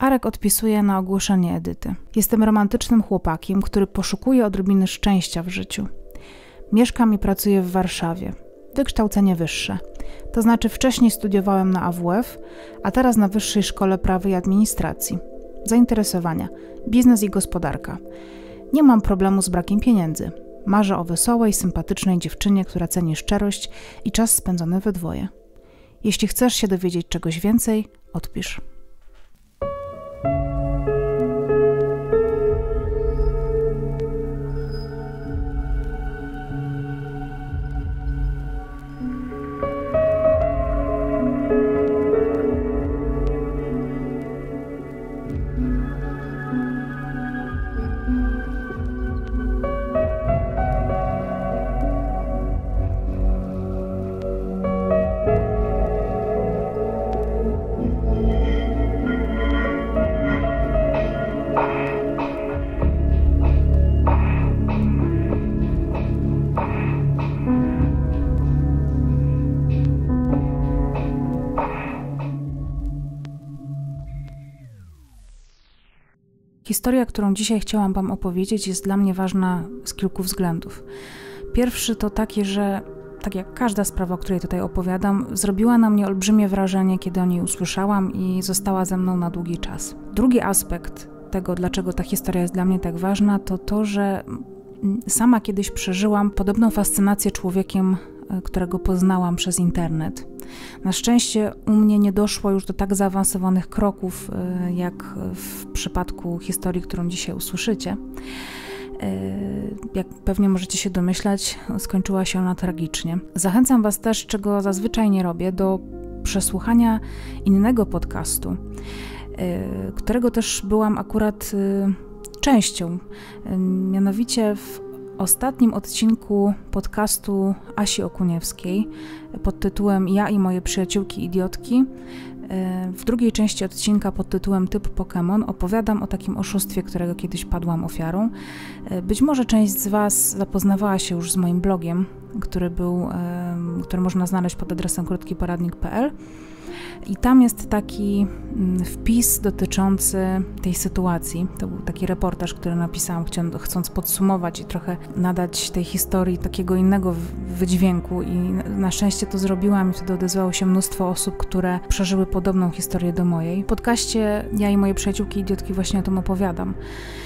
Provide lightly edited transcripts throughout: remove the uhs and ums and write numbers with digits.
Arek odpisuje na ogłoszenie Edyty. Jestem romantycznym chłopakiem, który poszukuje odrobiny szczęścia w życiu. Mieszkam i pracuję w Warszawie. Wykształcenie wyższe. To znaczy wcześniej studiowałem na AWF, a teraz na Wyższej Szkole Prawa i Administracji. Zainteresowania: biznes i gospodarka. Nie mam problemu z brakiem pieniędzy. Marzę o wesołej, sympatycznej dziewczynie, która ceni szczerość i czas spędzony we dwoje. Jeśli chcesz się dowiedzieć czegoś więcej, odpisz. Historia, którą dzisiaj chciałam Wam opowiedzieć, jest dla mnie ważna z kilku względów. Pierwszy to taki, że tak jak każda sprawa, o której tutaj opowiadam, zrobiła na mnie olbrzymie wrażenie, kiedy o niej usłyszałam i została ze mną na długi czas. Drugi aspekt tego, dlaczego ta historia jest dla mnie tak ważna, to to, że sama kiedyś przeżyłam podobną fascynację człowiekiem, którego poznałam przez internet. Na szczęście u mnie nie doszło już do tak zaawansowanych kroków, jak w przypadku historii, którą dzisiaj usłyszycie. Jak pewnie możecie się domyślać, skończyła się ona tragicznie. Zachęcam Was też, czego zazwyczaj nie robię, do przesłuchania innego podcastu, którego też byłam akurat częścią. Mianowicie w ostatnim odcinku podcastu Asi Okuniewskiej pod tytułem Ja i moje przyjaciółki idiotki, w drugiej części odcinka pod tytułem Typ Pokémon opowiadam o takim oszustwie, którego kiedyś padłam ofiarą. Być może część z Was zapoznawała się już z moim blogiem, który można znaleźć pod adresem krótkiporadnik.pl. I tam jest taki wpis dotyczący tej sytuacji. To był taki reportaż, który napisałam, chcąc podsumować i trochę nadać tej historii takiego innego wydźwięku. I na szczęście to zrobiłam i wtedy odezwało się mnóstwo osób, które przeżyły podobną historię do mojej. W podcaście Ja i moje przyjaciółki idiotki właśnie o tym opowiadam.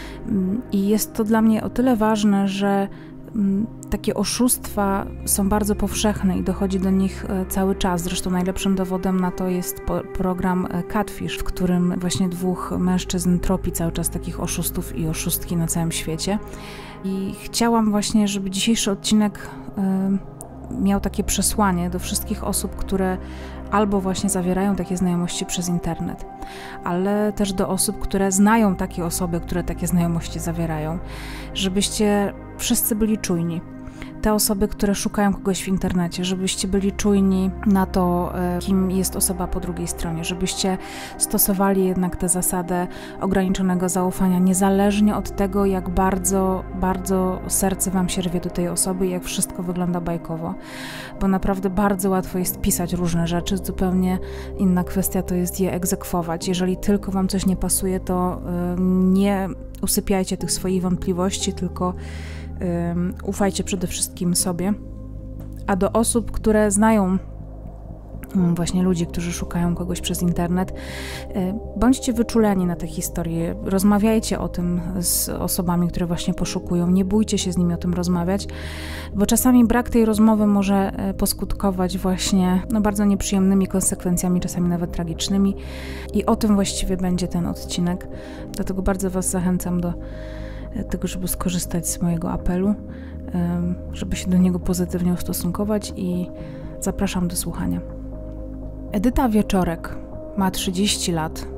I jest to dla mnie o tyle ważne, że takie oszustwa są bardzo powszechne i dochodzi do nich cały czas. Zresztą najlepszym dowodem na to jest program Catfish, w którym właśnie dwóch mężczyzn tropi cały czas takich oszustów i oszustki na całym świecie. I chciałam właśnie, żeby dzisiejszy odcinek miał takie przesłanie do wszystkich osób, które albo właśnie zawierają takie znajomości przez internet, ale też do osób, które znają takie osoby, które takie znajomości zawierają, żebyście wszyscy byli czujni. Te osoby, które szukają kogoś w internecie, żebyście byli czujni na to, kim jest osoba po drugiej stronie, żebyście stosowali jednak tę zasadę ograniczonego zaufania, niezależnie od tego, jak bardzo, bardzo serce Wam się rwie do tej osoby i jak wszystko wygląda bajkowo, bo naprawdę bardzo łatwo jest pisać różne rzeczy, zupełnie inna kwestia to jest je egzekwować. Jeżeli tylko Wam coś nie pasuje, to nie usypiajcie tych swoich wątpliwości, tylko ufajcie przede wszystkim sobie. A do osób, które znają właśnie ludzi, którzy szukają kogoś przez internet, bądźcie wyczuleni na te historie, rozmawiajcie o tym z osobami, które właśnie poszukują, nie bójcie się z nimi o tym rozmawiać, bo czasami brak tej rozmowy może poskutkować właśnie bardzo nieprzyjemnymi konsekwencjami, czasami nawet tragicznymi i o tym właściwie będzie ten odcinek, dlatego bardzo Was zachęcam do tego, żeby skorzystać z mojego apelu, żeby się do niego pozytywnie ustosunkować i zapraszam do słuchania. Edyta Wieczorek ma 30 lat.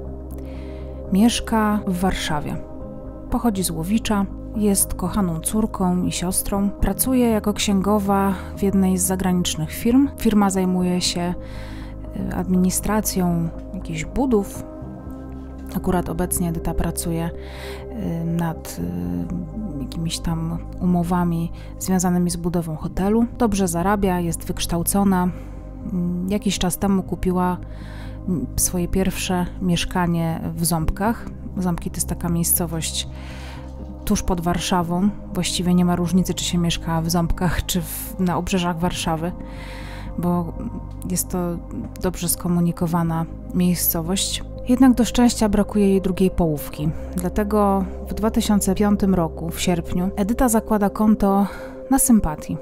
Mieszka w Warszawie. Pochodzi z Łowicza, jest kochaną córką i siostrą. Pracuje jako księgowa w jednej z zagranicznych firm. Firma zajmuje się administracją jakichś budów. Akurat obecnie Edyta pracuje nad jakimiś tam umowami związanymi z budową hotelu. Dobrze zarabia, jest wykształcona. Jakiś czas temu kupiła swoje pierwsze mieszkanie w Ząbkach. Ząbki to jest taka miejscowość tuż pod Warszawą. Właściwie nie ma różnicy, czy się mieszka w Ząbkach, czy na obrzeżach Warszawy, bo jest to dobrze skomunikowana miejscowość. Jednak do szczęścia brakuje jej drugiej połówki. Dlatego w 2005 roku, w sierpniu, Edyta zakłada konto na Sympatii.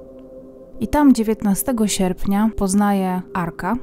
I tam 19 sierpnia poznaje Arka.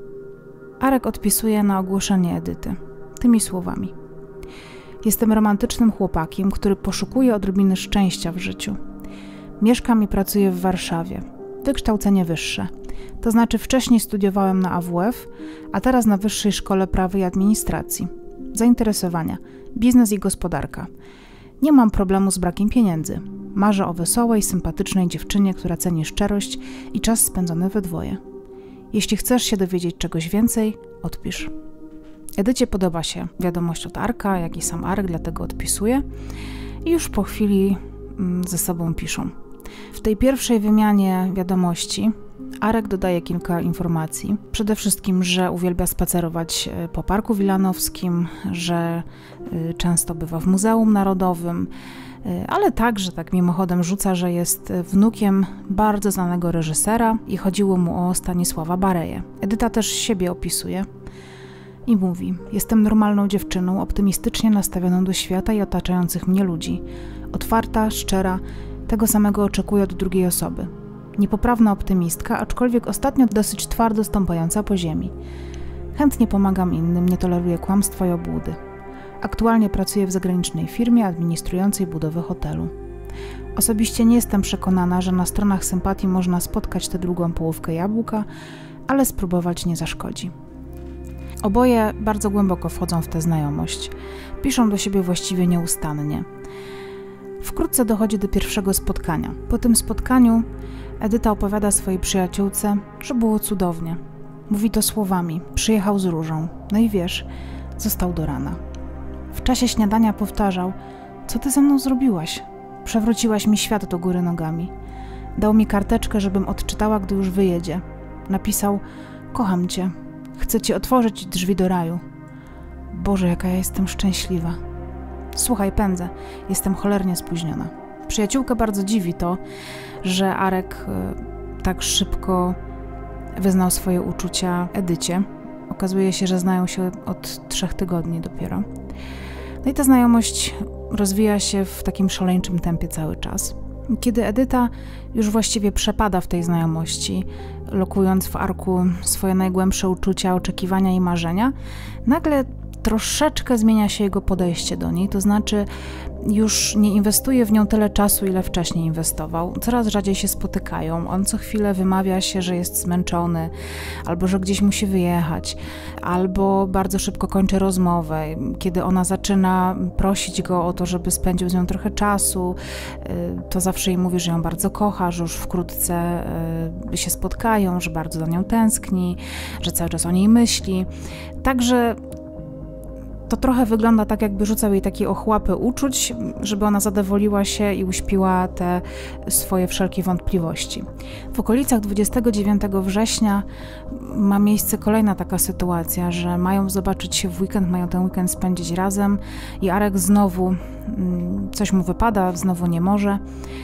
Arek odpisuje na ogłoszenie Edyty tymi słowami: jestem romantycznym chłopakiem, który poszukuje odrobiny szczęścia w życiu. Mieszkam i pracuję w Warszawie. Wykształcenie wyższe. To znaczy wcześniej studiowałem na AWF, a teraz na Wyższej Szkole Prawa i Administracji. Zainteresowania: biznes i gospodarka. Nie mam problemu z brakiem pieniędzy. Marzę o wesołej, sympatycznej dziewczynie, która ceni szczerość i czas spędzony we dwoje. Jeśli chcesz się dowiedzieć czegoś więcej, odpisz. Edycie podoba się wiadomość od Arka, jak i sam Arek, dlatego odpisuje i już po chwili ze sobą piszą. W tej pierwszej wymianie wiadomości Arek dodaje kilka informacji. Przede wszystkim, że uwielbia spacerować po Parku Wilanowskim, że często bywa w Muzeum Narodowym, ale także tak mimochodem rzuca, że jest wnukiem bardzo znanego reżysera i chodziło mu o Stanisława Bareję. Edyta też siebie opisuje i mówi: jestem normalną dziewczyną, optymistycznie nastawioną do świata i otaczających mnie ludzi. Otwarta, szczera, tego samego oczekuję od drugiej osoby. Niepoprawna optymistka, aczkolwiek ostatnio dosyć twardo stąpająca po ziemi. Chętnie pomagam innym, nie toleruję kłamstwa i obłudy. Aktualnie pracuję w zagranicznej firmie administrującej budowę hotelu. Osobiście nie jestem przekonana, że na stronach Sympatii można spotkać tę drugą połówkę jabłka, ale spróbować nie zaszkodzi. Oboje bardzo głęboko wchodzą w tę znajomość. Piszą do siebie właściwie nieustannie. Wkrótce dochodzi do pierwszego spotkania. Po tym spotkaniu Edyta opowiada swojej przyjaciółce, że było cudownie. Mówi to słowami: przyjechał z różą. No i wiesz, został do rana. W czasie śniadania powtarzał: co ty ze mną zrobiłaś? Przewróciłaś mi świat do góry nogami. Dał mi karteczkę, żebym odczytała, gdy już wyjedzie. Napisał: kocham cię. Chcę ci otworzyć drzwi do raju. Boże, jaka ja jestem szczęśliwa. Słuchaj, pędzę. Jestem cholernie spóźniona. Przyjaciółkę bardzo dziwi to, że Arek tak szybko wyznał swoje uczucia Edycie. Okazuje się, że znają się od 3 tygodni dopiero. No i ta znajomość rozwija się w takim szaleńczym tempie cały czas. Kiedy Edyta już właściwie przepada w tej znajomości, lokując w Arku swoje najgłębsze uczucia, oczekiwania i marzenia, nagle troszeczkę zmienia się jego podejście do niej, to znaczy już nie inwestuje w nią tyle czasu, ile wcześniej inwestował. Coraz rzadziej się spotykają. On co chwilę wymawia się, że jest zmęczony, albo że gdzieś musi wyjechać, albo bardzo szybko kończy rozmowę. Kiedy ona zaczyna prosić go o to, żeby spędził z nią trochę czasu, to zawsze jej mówi, że ją bardzo kocha, że już wkrótce się spotkają, że bardzo za nią tęskni, że cały czas o niej myśli. Także to trochę wygląda tak, jakby rzucał jej takie ochłapy uczuć, żeby ona zadowoliła się i uśpiła te swoje wszelkie wątpliwości. W okolicach 29 września ma miejsce kolejna taka sytuacja, że mają zobaczyć się w weekend, mają ten weekend spędzić razem i Arek znowu coś mu wypada, znowu nie może.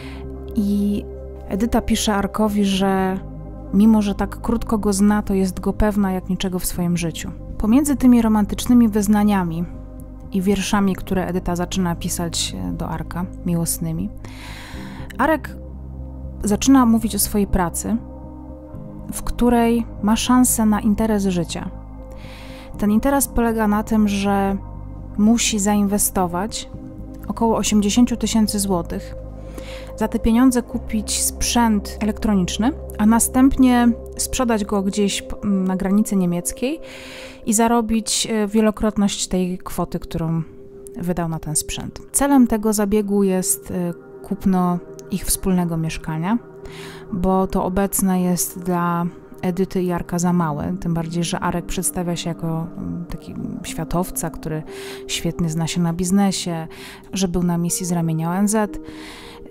I Edyta pisze Arkowi, że mimo że tak krótko go zna, to jest go pewna jak niczego w swoim życiu. Pomiędzy tymi romantycznymi wyznaniami i wierszami, które Edyta zaczyna pisać do Arka, miłosnymi, Arek zaczyna mówić o swojej pracy, w której ma szansę na interes życia. Ten interes polega na tym, że musi zainwestować około 80 000 złotych. Za te pieniądze kupić sprzęt elektroniczny, a następnie sprzedać go gdzieś na granicy niemieckiej i zarobić wielokrotność tej kwoty, którą wydał na ten sprzęt. Celem tego zabiegu jest kupno ich wspólnego mieszkania, bo to obecne jest dla Edyty i Arka za małe, tym bardziej, że Arek przedstawia się jako taki światowca, który świetnie zna się na biznesie, że był na misji z ramienia ONZ.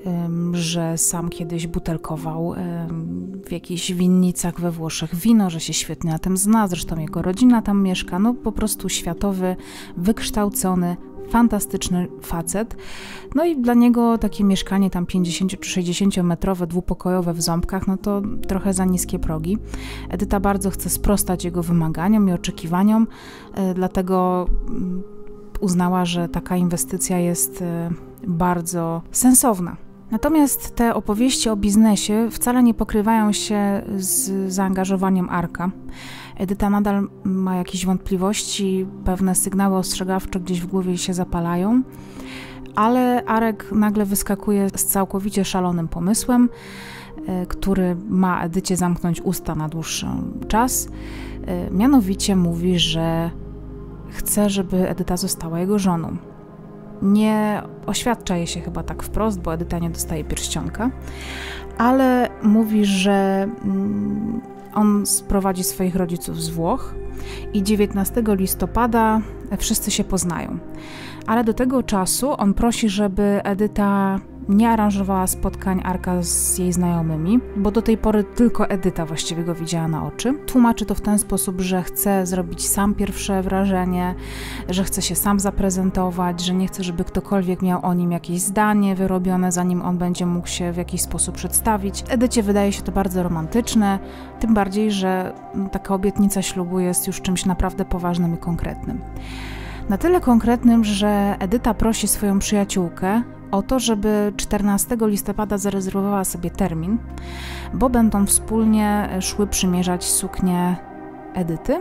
że sam kiedyś butelkował w jakichś winnicach we Włoszech wino, że się świetnie na tym zna, zresztą jego rodzina tam mieszka, no po prostu światowy, wykształcony, fantastyczny facet. No i dla niego takie mieszkanie tam 50 czy 60-metrowe, dwupokojowe w Ząbkach, no to trochę za niskie progi. Edyta bardzo chce sprostać jego wymaganiom i oczekiwaniom, dlatego uznała, że taka inwestycja jest bardzo sensowna. Natomiast te opowieści o biznesie wcale nie pokrywają się z zaangażowaniem Arka. Edyta nadal ma jakieś wątpliwości, pewne sygnały ostrzegawcze gdzieś w głowie się zapalają, ale Arek nagle wyskakuje z całkowicie szalonym pomysłem, który ma Edycie zamknąć usta na dłuższy czas. Mianowicie mówi, że chce, żeby Edyta została jego żoną. Nie oświadcza jej się chyba tak wprost, bo Edyta nie dostaje pierścionka, ale mówi, że on sprowadzi swoich rodziców z Włoch i 19 listopada wszyscy się poznają. Ale do tego czasu on prosi, żeby Edyta nie aranżowała spotkań Arka z jej znajomymi, bo do tej pory tylko Edyta właściwie go widziała na oczy. Tłumaczy to w ten sposób, że chce zrobić sam pierwsze wrażenie, że chce się sam zaprezentować, że nie chce, żeby ktokolwiek miał o nim jakieś zdanie wyrobione, zanim on będzie mógł się w jakiś sposób przedstawić. Edycie wydaje się to bardzo romantyczne, tym bardziej, że taka obietnica ślubu jest już czymś naprawdę poważnym i konkretnym. Na tyle konkretnym, że Edyta prosi swoją przyjaciółkę o to, żeby 14 listopada zarezerwowała sobie termin, bo będą wspólnie szły przymierzać suknię Edyty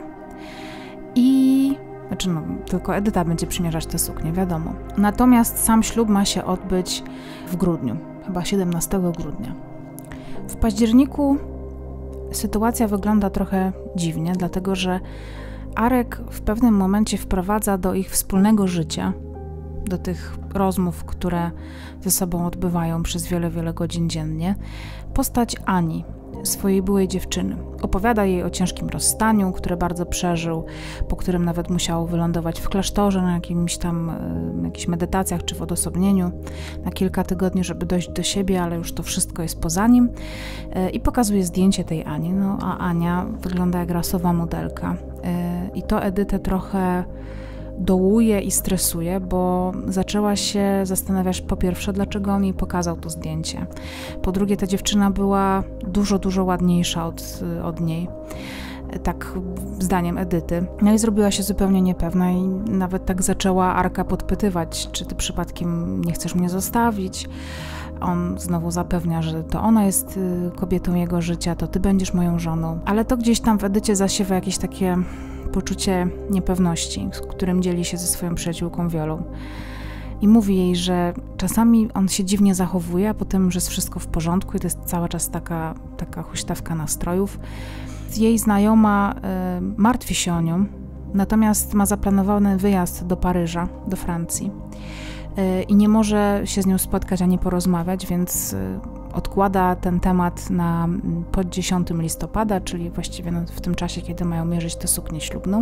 tylko Edyta będzie przymierzać tę suknię, wiadomo. Natomiast sam ślub ma się odbyć w grudniu, chyba 17 grudnia. W październiku sytuacja wygląda trochę dziwnie, dlatego że Arek w pewnym momencie wprowadza do ich wspólnego życia, do tych rozmów, które ze sobą odbywają przez wiele, wiele godzin dziennie, postać Ani, swojej byłej dziewczyny. Opowiada jej o ciężkim rozstaniu, które bardzo przeżył, po którym nawet musiał wylądować w klasztorze na jakichś medytacjach czy w odosobnieniu na kilka tygodni, żeby dojść do siebie, ale już to wszystko jest poza nim. I pokazuje zdjęcie tej Ani, a Ania wygląda jak rasowa modelka. I to Edytę trochę dołuje i stresuje, bo zaczęła się zastanawiać po pierwsze, dlaczego on jej pokazał to zdjęcie. Po drugie, ta dziewczyna była dużo, dużo ładniejsza od niej. Tak zdaniem Edyty. No i zrobiła się zupełnie niepewna i nawet tak zaczęła Arka podpytywać, czy ty przypadkiem nie chcesz mnie zostawić. On znowu zapewnia, że to ona jest kobietą jego życia, to ty będziesz moją żoną. Ale to gdzieś tam w Edycie zasiewa jakieś takie poczucie niepewności, z którym dzieli się ze swoją przyjaciółką Wiolą. I mówi jej, że czasami on się dziwnie zachowuje, a potem, że jest wszystko w porządku i to jest cały czas taka huśtawka nastrojów. Jej znajoma martwi się o nią, natomiast ma zaplanowany wyjazd do Paryża, do Francji i nie może się z nią spotkać ani porozmawiać, więc odkłada ten temat na po 10 listopada, czyli właściwie w tym czasie, kiedy mają mierzyć tę suknię ślubną.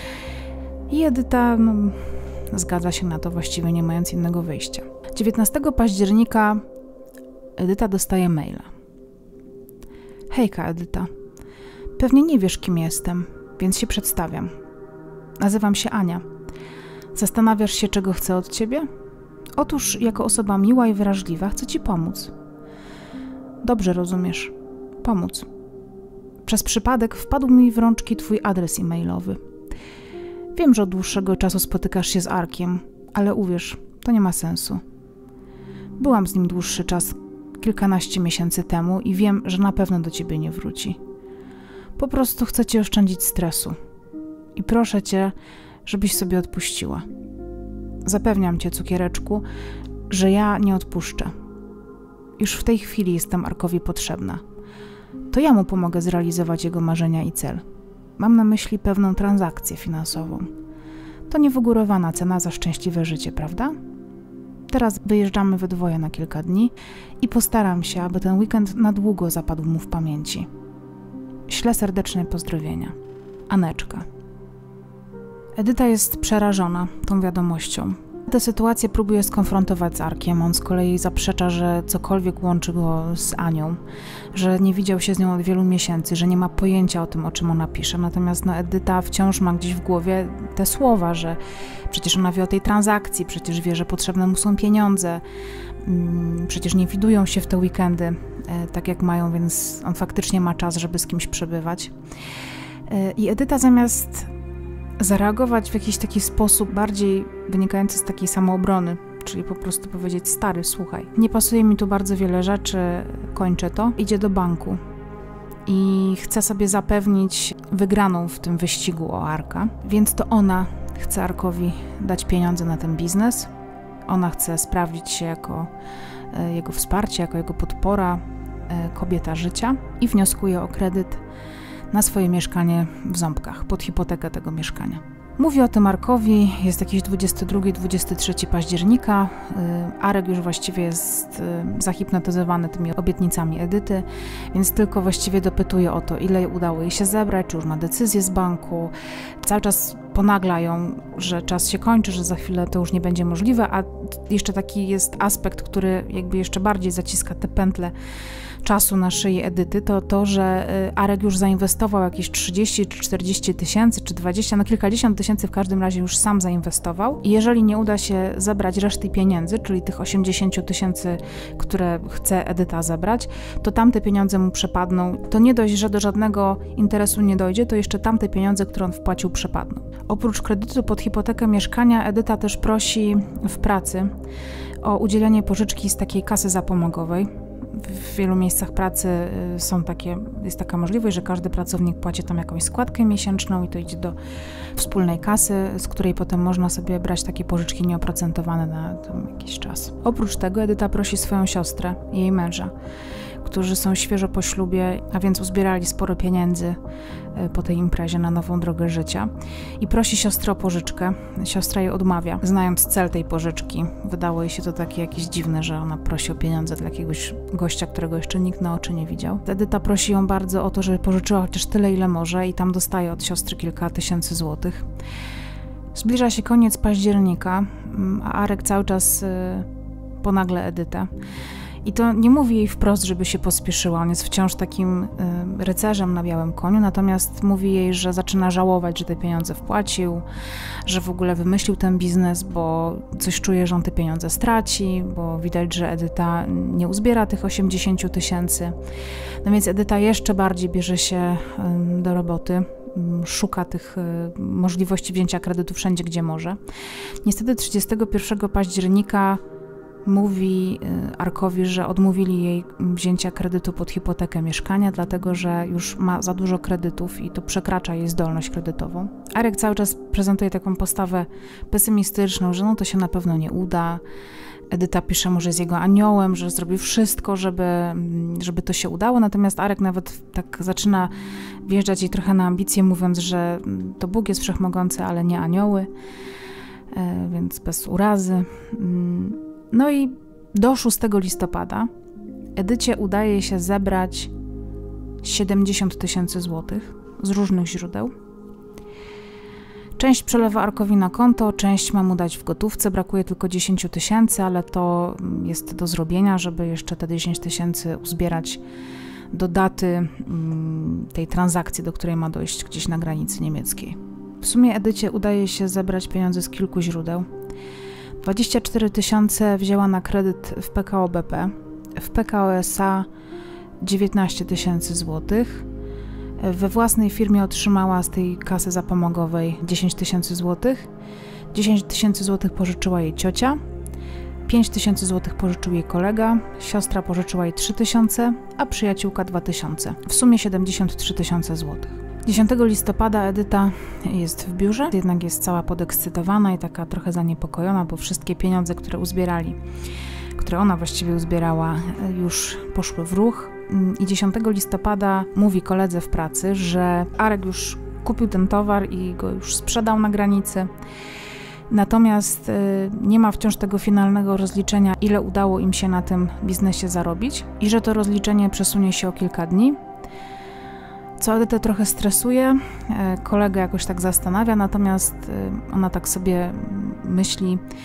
I Edyta zgadza się na to, właściwie nie mając innego wyjścia. 19 października Edyta dostaje maila. Hejka, Edyta. Pewnie nie wiesz, kim jestem, więc się przedstawiam. Nazywam się Ania. Zastanawiasz się, czego chcę od ciebie? Otóż, jako osoba miła i wrażliwa, chcę ci pomóc. Dobrze rozumiesz. Pomóc. Przez przypadek wpadł mi w rączki twój adres e-mailowy. Wiem, że od dłuższego czasu spotykasz się z Arkiem, ale uwierz, to nie ma sensu. Byłam z nim dłuższy czas, kilkanaście miesięcy temu i wiem, że na pewno do ciebie nie wróci. Po prostu chcę ci oszczędzić stresu. I proszę cię, żebyś sobie odpuściła. Zapewniam cię, cukiereczku, że ja nie odpuszczę. Już w tej chwili jestem Arkowi potrzebna. To ja mu pomogę zrealizować jego marzenia i cel. Mam na myśli pewną transakcję finansową. To niewygórowana cena za szczęśliwe życie, prawda? Teraz wyjeżdżamy we dwoje na kilka dni i postaram się, aby ten weekend na długo zapadł mu w pamięci. Ślę serdeczne pozdrowienia. Aneczka. Edyta jest przerażona tą wiadomością. Tę sytuację próbuje skonfrontować z Arkiem. On z kolei zaprzecza, że cokolwiek łączy go z Anią, że nie widział się z nią od wielu miesięcy, że nie ma pojęcia o tym, o czym ona pisze. Natomiast Edyta wciąż ma gdzieś w głowie te słowa, że przecież ona wie o tej transakcji, przecież wie, że potrzebne mu są pieniądze, przecież nie widują się w te weekendy tak jak mają, więc on faktycznie ma czas, żeby z kimś przebywać. I Edyta zamiast zareagować w jakiś taki sposób bardziej wynikający z takiej samoobrony, czyli po prostu powiedzieć: stary, słuchaj, nie pasuje mi tu bardzo wiele rzeczy, kończę to, idzie do banku i chce sobie zapewnić wygraną w tym wyścigu o Arka, więc to ona chce Arkowi dać pieniądze na ten biznes, ona chce sprawdzić się jako jego wsparcie, jako jego podpora, kobieta życia i wnioskuje o kredyt na swoje mieszkanie w Ząbkach, pod hipotekę tego mieszkania. Mówi o tym Arkowi, jest jakiś 22-23 października. Arek już właściwie jest zahipnotyzowany tymi obietnicami Edyty, więc tylko właściwie dopytuje o to, ile udało jej się zebrać, czy już ma decyzję z banku. Cały czas ponagla ją, że czas się kończy, że za chwilę to już nie będzie możliwe, a jeszcze taki jest aspekt, który jakby jeszcze bardziej zaciska te pętle czasu na szyi Edyty, to że Arek już zainwestował jakieś 30 czy 40 tysięcy, czy 20, no kilkadziesiąt tysięcy w każdym razie już sam zainwestował i jeżeli nie uda się zebrać reszty pieniędzy, czyli tych 80 tysięcy, które chce Edyta zebrać, to tamte pieniądze mu przepadną. To nie dość, że do żadnego interesu nie dojdzie, to jeszcze tamte pieniądze, które on wpłacił, przepadną. Oprócz kredytu pod hipotekę mieszkania, Edyta też prosi w pracy o udzielenie pożyczki z takiej kasy zapomogowej. W wielu miejscach pracy jest taka możliwość, że każdy pracownik płaci tam jakąś składkę miesięczną i to idzie do wspólnej kasy, z której potem można sobie brać takie pożyczki nieoprocentowane na jakiś czas. Oprócz tego Edyta prosi swoją siostrę i jej męża, którzy są świeżo po ślubie, a więc uzbierali sporo pieniędzy po tej imprezie na nową drogę życia i prosi siostrę o pożyczkę. Siostra jej odmawia, znając cel tej pożyczki. Wydało jej się to takie jakieś dziwne, że ona prosi o pieniądze dla jakiegoś gościa, którego jeszcze nikt na oczy nie widział. Edyta prosi ją bardzo o to, żeby pożyczyła chociaż tyle, ile może i tam dostaje od siostry kilka tysięcy złotych. Zbliża się koniec października, a Arek cały czas ponagla Edytę. I to nie mówi jej wprost, żeby się pospieszyła, on jest wciąż takim rycerzem na białym koniu, natomiast mówi jej, że zaczyna żałować, że te pieniądze wpłacił, że w ogóle wymyślił ten biznes, bo coś czuje, że on te pieniądze straci, bo widać, że Edyta nie uzbiera tych 80 tysięcy. No więc Edyta jeszcze bardziej bierze się do roboty, szuka tych możliwości wzięcia kredytu wszędzie, gdzie może. Niestety 31 października mówi Arkowi, że odmówili jej wzięcia kredytu pod hipotekę mieszkania, dlatego że już ma za dużo kredytów i to przekracza jej zdolność kredytową. Arek cały czas prezentuje taką postawę pesymistyczną, że no to się na pewno nie uda. Edyta pisze mu, że jest jego aniołem, że zrobi wszystko, żeby to się udało, natomiast Arek nawet tak zaczyna wjeżdżać jej trochę na ambicje, mówiąc, że to Bóg jest wszechmogący, ale nie anioły, więc bez urazy. No i do 6 listopada Edycie udaje się zebrać 70 tysięcy złotych z różnych źródeł. Część przelewa Arkowi na konto, część ma mu dać w gotówce, brakuje tylko 10 tysięcy, ale to jest do zrobienia, żeby jeszcze te 10 tysięcy uzbierać do daty tej transakcji, do której ma dojść gdzieś na granicy niemieckiej. W sumie Edycie udaje się zebrać pieniądze z kilku źródeł. 24 tysiące wzięła na kredyt w PKO BP, w PKO SA 19 tysięcy złotych, we własnej firmie otrzymała z tej kasy zapomogowej 10 tysięcy złotych, 10 tysięcy złotych pożyczyła jej ciocia, 5 tysięcy złotych pożyczył jej kolega, siostra pożyczyła jej 3 tysiące, a przyjaciółka 2 tysiące, w sumie 73 tysiące złotych. 10 listopada Edyta jest w biurze, jednak jest cała podekscytowana i taka trochę zaniepokojona, bo wszystkie pieniądze, które uzbierali, które ona właściwie uzbierała, już poszły w ruch. I 10 listopada mówi koledze w pracy, że Arek już kupił ten towar i go już sprzedał na granicy. Natomiast nie ma wciąż tego finalnego rozliczenia, ile udało im się na tym biznesie zarobić i że to rozliczenie przesunie się o kilka dni. Co Edytę trochę stresuje, kolega jakoś tak zastanawia, natomiast ona tak sobie myśli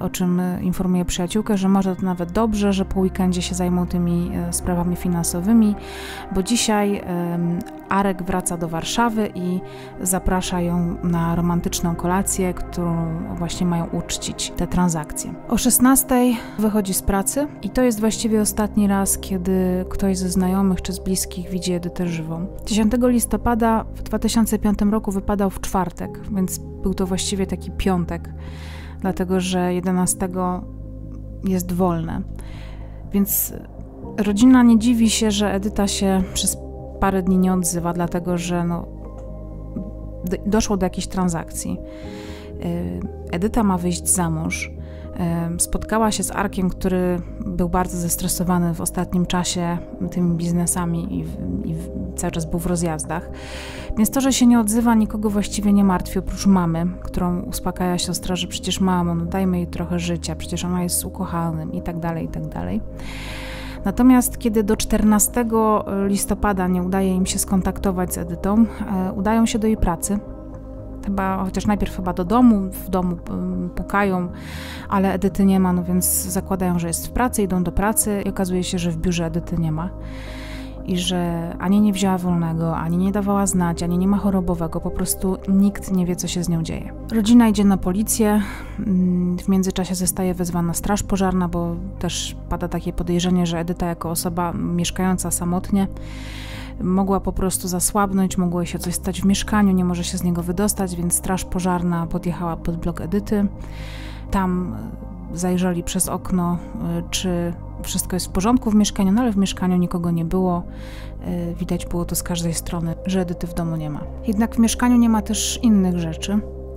o czym informuje przyjaciółkę, że może to nawet dobrze, że po weekendzie się zajmą tymi sprawami finansowymi, bo dzisiaj Arek wraca do Warszawy i zaprasza ją na romantyczną kolację, którą właśnie mają uczcić te transakcje. O 16:00 wychodzi z pracy i to jest właściwie ostatni raz, kiedy ktoś ze znajomych czy z bliskich widzi Edytę żywą. 10 listopada w 2005 roku wypadał w czwartek, więc był to właściwie taki piątek, dlatego że 11 jest wolne. Więc rodzina nie dziwi się, że Edyta się przez parę dni nie odzywa, dlatego że doszło do jakichś transakcji. Edyta ma wyjść za mąż. Spotkała się z Arkiem, który był bardzo zestresowany w ostatnim czasie tymi biznesami i cały czas był w rozjazdach. Więc to, że się nie odzywa, nikogo właściwie nie martwi, oprócz mamy, którą uspokaja siostra, że przecież mamo, no dajmy jej trochę życia, przecież ona jest z ukochanym i tak dalej, i tak dalej. Natomiast kiedy do 14 listopada nie udaje im się skontaktować z Edytą, udają się do jej pracy. Chociaż najpierw do domu, w domu pukają, ale Edyty nie ma, no więc zakładają, że jest w pracy, idą do pracy i okazuje się, że w biurze Edyty nie ma. I że ani nie wzięła wolnego, ani nie dawała znać, ani nie ma chorobowego, po prostu nikt nie wie, co się z nią dzieje. Rodzina idzie na policję, w międzyczasie zostaje wezwana straż pożarna, bo też pada takie podejrzenie, że Edyta jako osoba mieszkająca samotnie mogła po prostu zasłabnąć, mogło jej się coś stać w mieszkaniu, nie może się z niego wydostać, więc straż pożarna podjechała pod blok Edyty. Tam zajrzeli przez okno, czy wszystko jest w porządku w mieszkaniu, no ale w mieszkaniu nikogo nie było. Widać było to z każdej strony, że Edyty w domu nie ma. Jednak w mieszkaniu nie ma też innych rzeczy,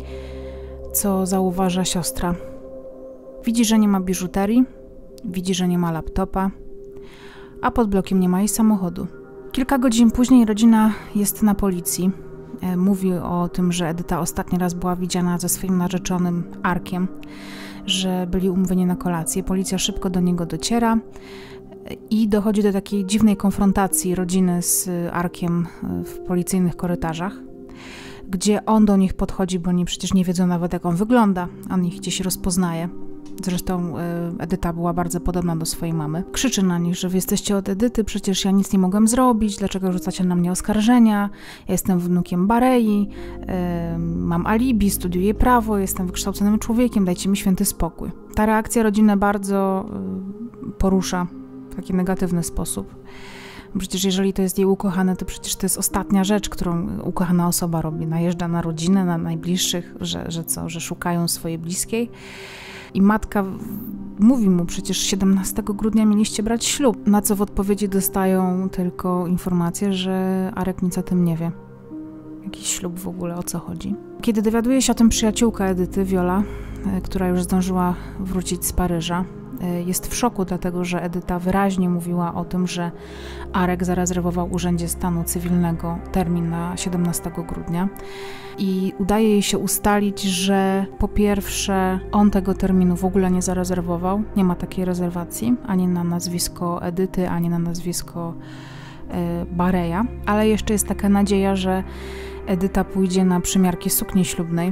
co zauważa siostra. Widzi, że nie ma biżuterii, widzi, że nie ma laptopa, a pod blokiem nie ma jej samochodu. Kilka godzin później rodzina jest na policji. Mówi o tym, że Edyta ostatni raz była widziana ze swoim narzeczonym Arkiem, że byli umówieni na kolację. Policja szybko do niego dociera i dochodzi do takiej dziwnej konfrontacji rodziny z Arkiem w policyjnych korytarzach, gdzie on do nich podchodzi, bo oni przecież nie wiedzą nawet, jak on wygląda. On ich gdzieś rozpoznaje. Zresztą Edyta była bardzo podobna do swojej mamy. Krzyczy na nich, że wy jesteście od Edyty, przecież ja nic nie mogłem zrobić, dlaczego rzucacie na mnie oskarżenia, ja jestem wnukiem Barei, mam alibi, studiuję prawo, jestem wykształconym człowiekiem, dajcie mi święty spokój. Ta reakcja rodziny bardzo porusza w taki negatywny sposób. Przecież jeżeli to jest jej ukochany, to przecież to jest ostatnia rzecz, którą ukochana osoba robi. Najeżdża na rodzinę, na najbliższych, że szukają swojej bliskiej. I matka mówi mu, przecież 17 grudnia mieliście brać ślub, na co w odpowiedzi dostają tylko informację, że Arek nic o tym nie wie. Jakiś ślub w ogóle, o co chodzi. Kiedy dowiaduje się o tym przyjaciółka Edyty, Wiola, która już zdążyła wrócić z Paryża, jest w szoku, dlatego że Edyta wyraźnie mówiła o tym, że Arek zarezerwował w Urzędzie Stanu Cywilnego termin na 17 grudnia i udaje jej się ustalić, że po pierwsze on tego terminu w ogóle nie zarezerwował, nie ma takiej rezerwacji ani na nazwisko Edyty, ani na nazwisko Bareja, ale jeszcze jest taka nadzieja, że Edyta pójdzie na przymiarki sukni ślubnej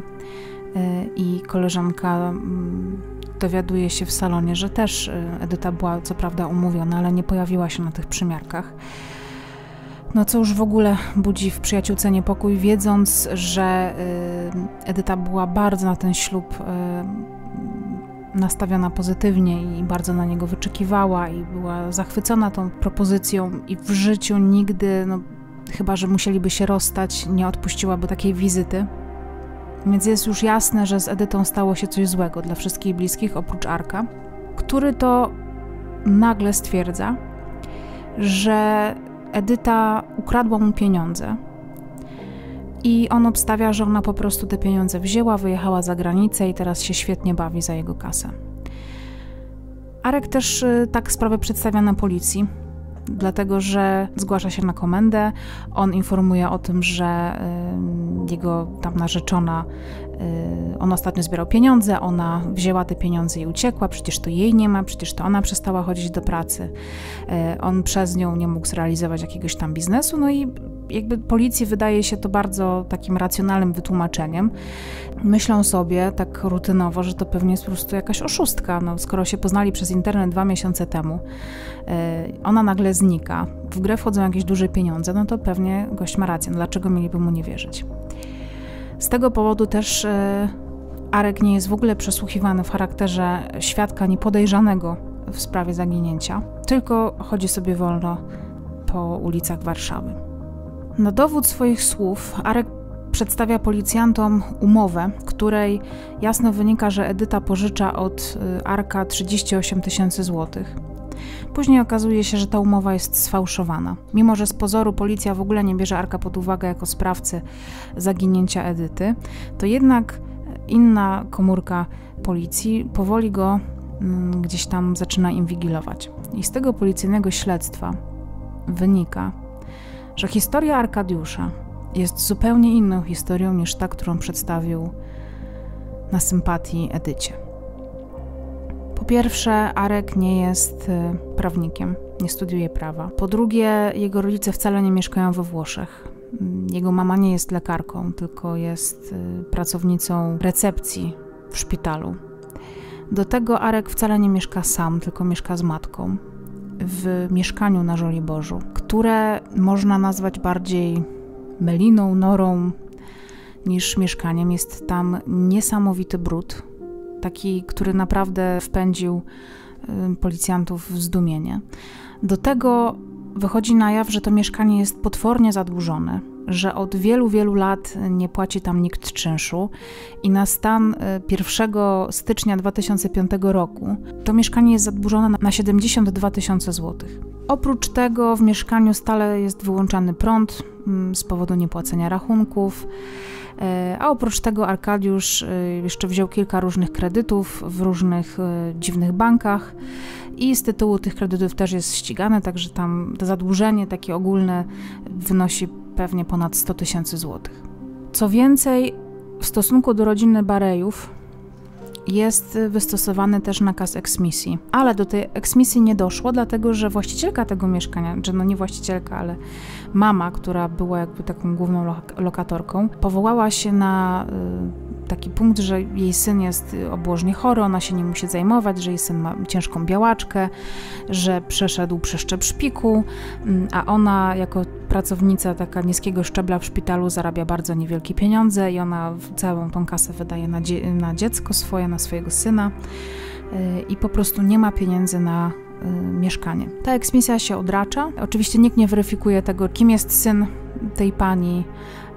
i koleżanka dowiaduje się w salonie, że też Edyta była co prawda umówiona, ale nie pojawiła się na tych przymiarkach. No co już w ogóle budzi w przyjaciółce niepokój, wiedząc, że Edyta była bardzo na ten ślub nastawiona pozytywnie i bardzo na niego wyczekiwała i była zachwycona tą propozycją i w życiu nigdy, chyba że musieliby się rozstać, nie odpuściłaby takiej wizyty. Więc jest już jasne, że z Edytą stało się coś złego dla wszystkich bliskich, oprócz Arka, który to nagle stwierdza, że Edyta ukradła mu pieniądze i on obstawia, że ona po prostu te pieniądze wzięła, wyjechała za granicę i teraz się świetnie bawi za jego kasę. Arek też tak sprawę przedstawia na policji, dlatego że zgłasza się na komendę, on informuje o tym, że jego tam narzeczona On ostatnio zbierał pieniądze, ona wzięła te pieniądze i uciekła, przecież to jej nie ma, przecież to ona przestała chodzić do pracy. On przez nią nie mógł zrealizować jakiegoś tam biznesu, no i jakby policji wydaje się to bardzo takim racjonalnym wytłumaczeniem. Myślą sobie tak rutynowo, że to pewnie jest po prostu jakaś oszustka, no skoro się poznali przez internet 2 miesiące temu, ona nagle znika, w grę wchodzą jakieś duże pieniądze, no to pewnie gość ma rację, no dlaczego mieliby mu nie wierzyć? Z tego powodu też Arek nie jest w ogóle przesłuchiwany w charakterze świadka niepodejrzanego w sprawie zaginięcia, tylko chodzi sobie wolno po ulicach Warszawy. Na dowód swoich słów Arek przedstawia policjantom umowę, w której jasno wynika, że Edyta pożycza od Arka 38 000 złotych. Później okazuje się, że ta umowa jest sfałszowana. Mimo że z pozoru policja w ogóle nie bierze Arka pod uwagę jako sprawcy zaginięcia Edyty, to jednak inna komórka policji powoli go gdzieś tam zaczyna inwigilować. I z tego policyjnego śledztwa wynika, że historia Arkadiusza jest zupełnie inną historią niż ta, którą przedstawił na sympatii Edycie. Po pierwsze, Arek nie jest prawnikiem, nie studiuje prawa. Po drugie, jego rodzice wcale nie mieszkają we Włoszech. Jego mama nie jest lekarką, tylko jest pracownicą recepcji w szpitalu. Do tego Arek wcale nie mieszka sam, tylko mieszka z matką w mieszkaniu na Żoliborzu, które można nazwać bardziej meliną, norą niż mieszkaniem. Jest tam niesamowity brud, taki, który naprawdę wpędził policjantów w zdumienie. Do tego wychodzi na jaw, że to mieszkanie jest potwornie zadłużone, że od wielu, wielu lat nie płaci tam nikt czynszu i na stan 1 stycznia 2005 roku to mieszkanie jest zadłużone na 72 000 złotych. Oprócz tego w mieszkaniu stale jest wyłączany prąd z powodu niepłacenia rachunków, a oprócz tego Arkadiusz jeszcze wziął kilka różnych kredytów w różnych dziwnych bankach i z tytułu tych kredytów też jest ścigany, także tam to zadłużenie takie ogólne wynosi pewnie ponad 100 000 złotych. Co więcej, w stosunku do rodziny Barejów jest wystosowany też nakaz eksmisji, ale do tej eksmisji nie doszło, dlatego że właścicielka tego mieszkania, że no nie właścicielka, ale mama, która była jakby taką główną lokatorką, powołała się na taki punkt, że jej syn jest obłożnie chory, ona się nie musi zajmować, że jej syn ma ciężką białaczkę, że przeszedł przeszczep szpiku, a ona jako pracownica taka niskiego szczebla w szpitalu zarabia bardzo niewielkie pieniądze i ona całą tą kasę wydaje na dziecko swoje, na swojego syna i po prostu nie ma pieniędzy na mieszkanie. Ta eksmisja się odracza. Oczywiście nikt nie weryfikuje tego, kim jest syn tej pani,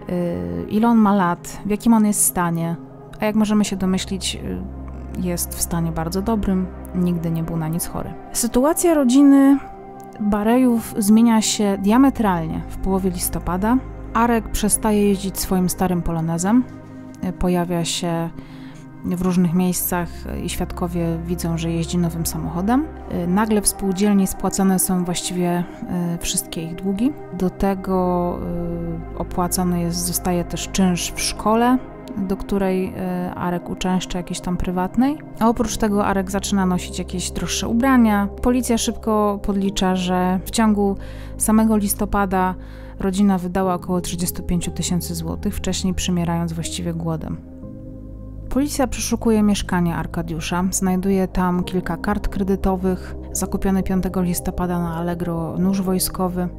ile on ma lat, w jakim on jest stanie, a jak możemy się domyślić, jest w stanie bardzo dobrym, nigdy nie był na nic chory. Sytuacja rodziny Barejów zmienia się diametralnie w połowie listopada. Arek przestaje jeździć swoim starym polonezem, pojawia się w różnych miejscach i świadkowie widzą, że jeździ nowym samochodem. Nagle w spółdzielni spłacone są właściwie wszystkie ich długi. Do tego opłacony zostaje też czynsz w szkole, do której Arek uczęszcza, jakiejś tam prywatnej. A oprócz tego Arek zaczyna nosić jakieś droższe ubrania. Policja szybko podlicza, że w ciągu samego listopada rodzina wydała około 35 000 złotych, wcześniej przymierając właściwie głodem. Policja przeszukuje mieszkanie Arkadiusza, znajduje tam kilka kart kredytowych, zakupiony 5 listopada na Allegro nóż wojskowy,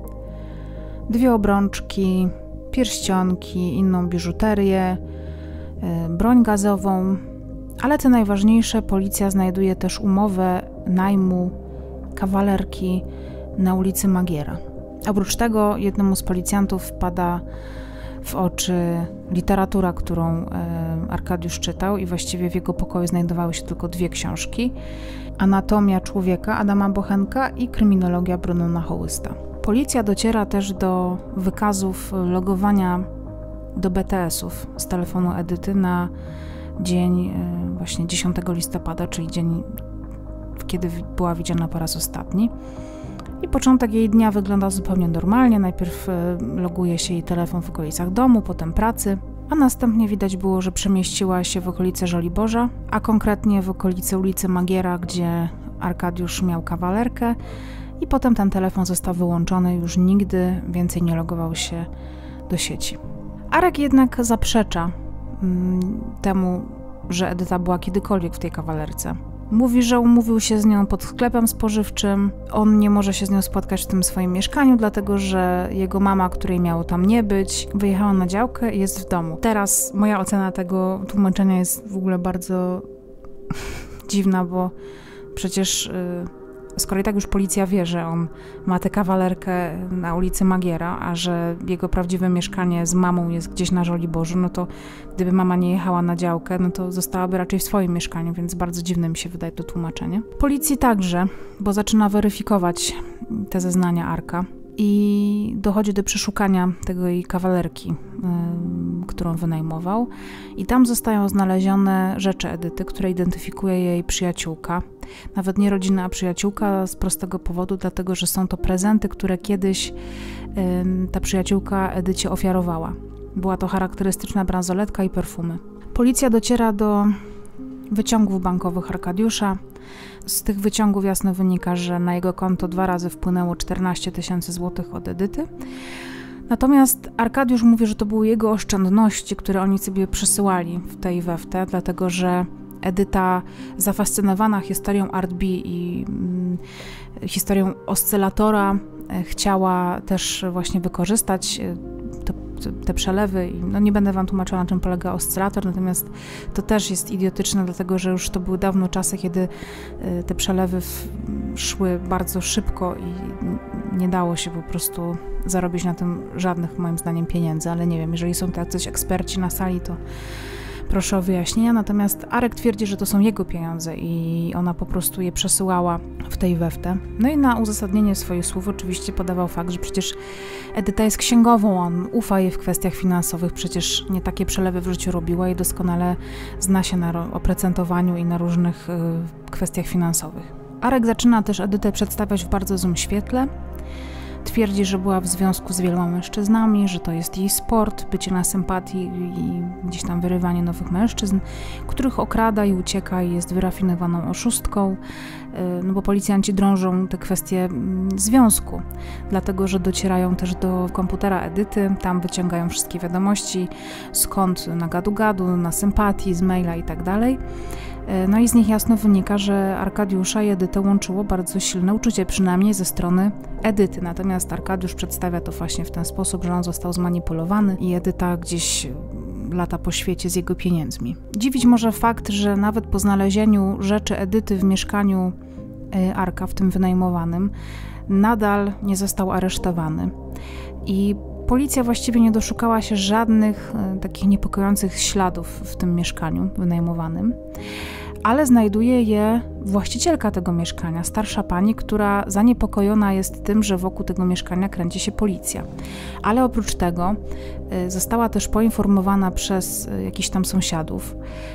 2 obrączki, pierścionki, inną biżuterię, broń gazową, ale co najważniejsze, policja znajduje też umowę najmu kawalerki na ulicy Magiera. Oprócz tego jednemu z policjantów wpada w oczy literatura, którą Arkadiusz czytał i właściwie w jego pokoju znajdowały się tylko 2 książki: Anatomia człowieka Adama Bochenka i Kryminologia Brunona Hołysta. Policja dociera też do wykazów logowania do BTS-ów z telefonu Edyty na dzień właśnie 10 listopada, czyli dzień, kiedy była widziana po raz ostatni. I początek jej dnia wygląda zupełnie normalnie. Najpierw loguje się jej telefon w okolicach domu, potem pracy. a następnie widać było, że przemieściła się w okolice Żoliborza, a konkretnie w okolicy ulicy Magiera, gdzie Arkadiusz miał kawalerkę i potem ten telefon został wyłączony, już nigdy więcej nie logował się do sieci. Arek jednak zaprzecza temu, że Edyta była kiedykolwiek w tej kawalerce. Mówi, że umówił się z nią pod sklepem spożywczym, on nie może się z nią spotkać w tym swoim mieszkaniu, dlatego że jego mama, której miało tam nie być, wyjechała na działkę i jest w domu. Teraz moja ocena tego tłumaczenia jest w ogóle bardzo dziwna, bo przecież skoro i tak już policja wie, że on ma tę kawalerkę na ulicy Magiera, a że jego prawdziwe mieszkanie z mamą jest gdzieś na Żoliborzu, no to gdyby mama nie jechała na działkę, no to zostałaby raczej w swoim mieszkaniu, więc bardzo dziwne mi się wydaje to tłumaczenie. Policji także, bo zaczyna weryfikować te zeznania Arka i dochodzi do przeszukania tej kawalerki, którą wynajmował, i tam zostają znalezione rzeczy Edyty, które identyfikuje jej przyjaciółka. Nawet nie rodzina, a przyjaciółka, z prostego powodu, dlatego że są to prezenty, które kiedyś ta przyjaciółka Edycie ofiarowała. Była to charakterystyczna bransoletka i perfumy. Policja dociera do wyciągów bankowych Arkadiusza. Z tych wyciągów jasno wynika, że na jego konto 2 razy wpłynęło 14 000 złotych od Edyty. Natomiast Arkadiusz mówi, że to były jego oszczędności, które oni sobie przesyłali w te i we w te, dlatego że Edyta, zafascynowana historią Art B i historią oscylatora, chciała też właśnie wykorzystać te przelewy. No nie będę wam tłumaczyła, na czym polega oscylator, natomiast to też jest idiotyczne, dlatego że już to były dawno czasy, kiedy te przelewy szły bardzo szybko i nie dało się po prostu zarobić na tym żadnych, moim zdaniem, pieniędzy, ale nie wiem, jeżeli są to jacyś eksperci na sali, to proszę o wyjaśnienia. Natomiast Arek twierdzi, że to są jego pieniądze i ona po prostu je przesyłała w te i we w te. No i na uzasadnienie swoich słów oczywiście podawał fakt, że przecież Edyta jest księgową, on ufa jej w kwestiach finansowych, przecież nie takie przelewy w życiu robiła i doskonale zna się na oprocentowaniu i na różnych kwestiach finansowych. Arek zaczyna też Edytę przedstawiać w bardzo złym świetle. Twierdzi, że była w związku z wieloma mężczyznami, że to jest jej sport, bycie na sympatii i gdzieś tam wyrywanie nowych mężczyzn, których okrada i ucieka i jest wyrafinowaną oszustką, no bo policjanci drążą te kwestie związku, dlatego że docierają też do komputera Edyty, tam wyciągają wszystkie wiadomości, skąd na gadu-gadu, na sympatii, z maila i tak dalej. No i z nich jasno wynika, że Arkadiusza i Edytę łączyło bardzo silne uczucie, przynajmniej ze strony Edyty. Natomiast Arkadiusz przedstawia to właśnie w ten sposób, że on został zmanipulowany i Edyta gdzieś lata po świecie z jego pieniędzmi. Dziwić może fakt, że nawet po znalezieniu rzeczy Edyty w mieszkaniu Arka, w tym wynajmowanym, nadal nie został aresztowany. I policja właściwie nie doszukała się żadnych takich niepokojących śladów w tym mieszkaniu wynajmowanym, ale znajduje je właścicielka tego mieszkania, starsza pani, która zaniepokojona jest tym, że wokół tego mieszkania kręci się policja. Ale oprócz tego została też poinformowana przez jakichś tam sąsiadów,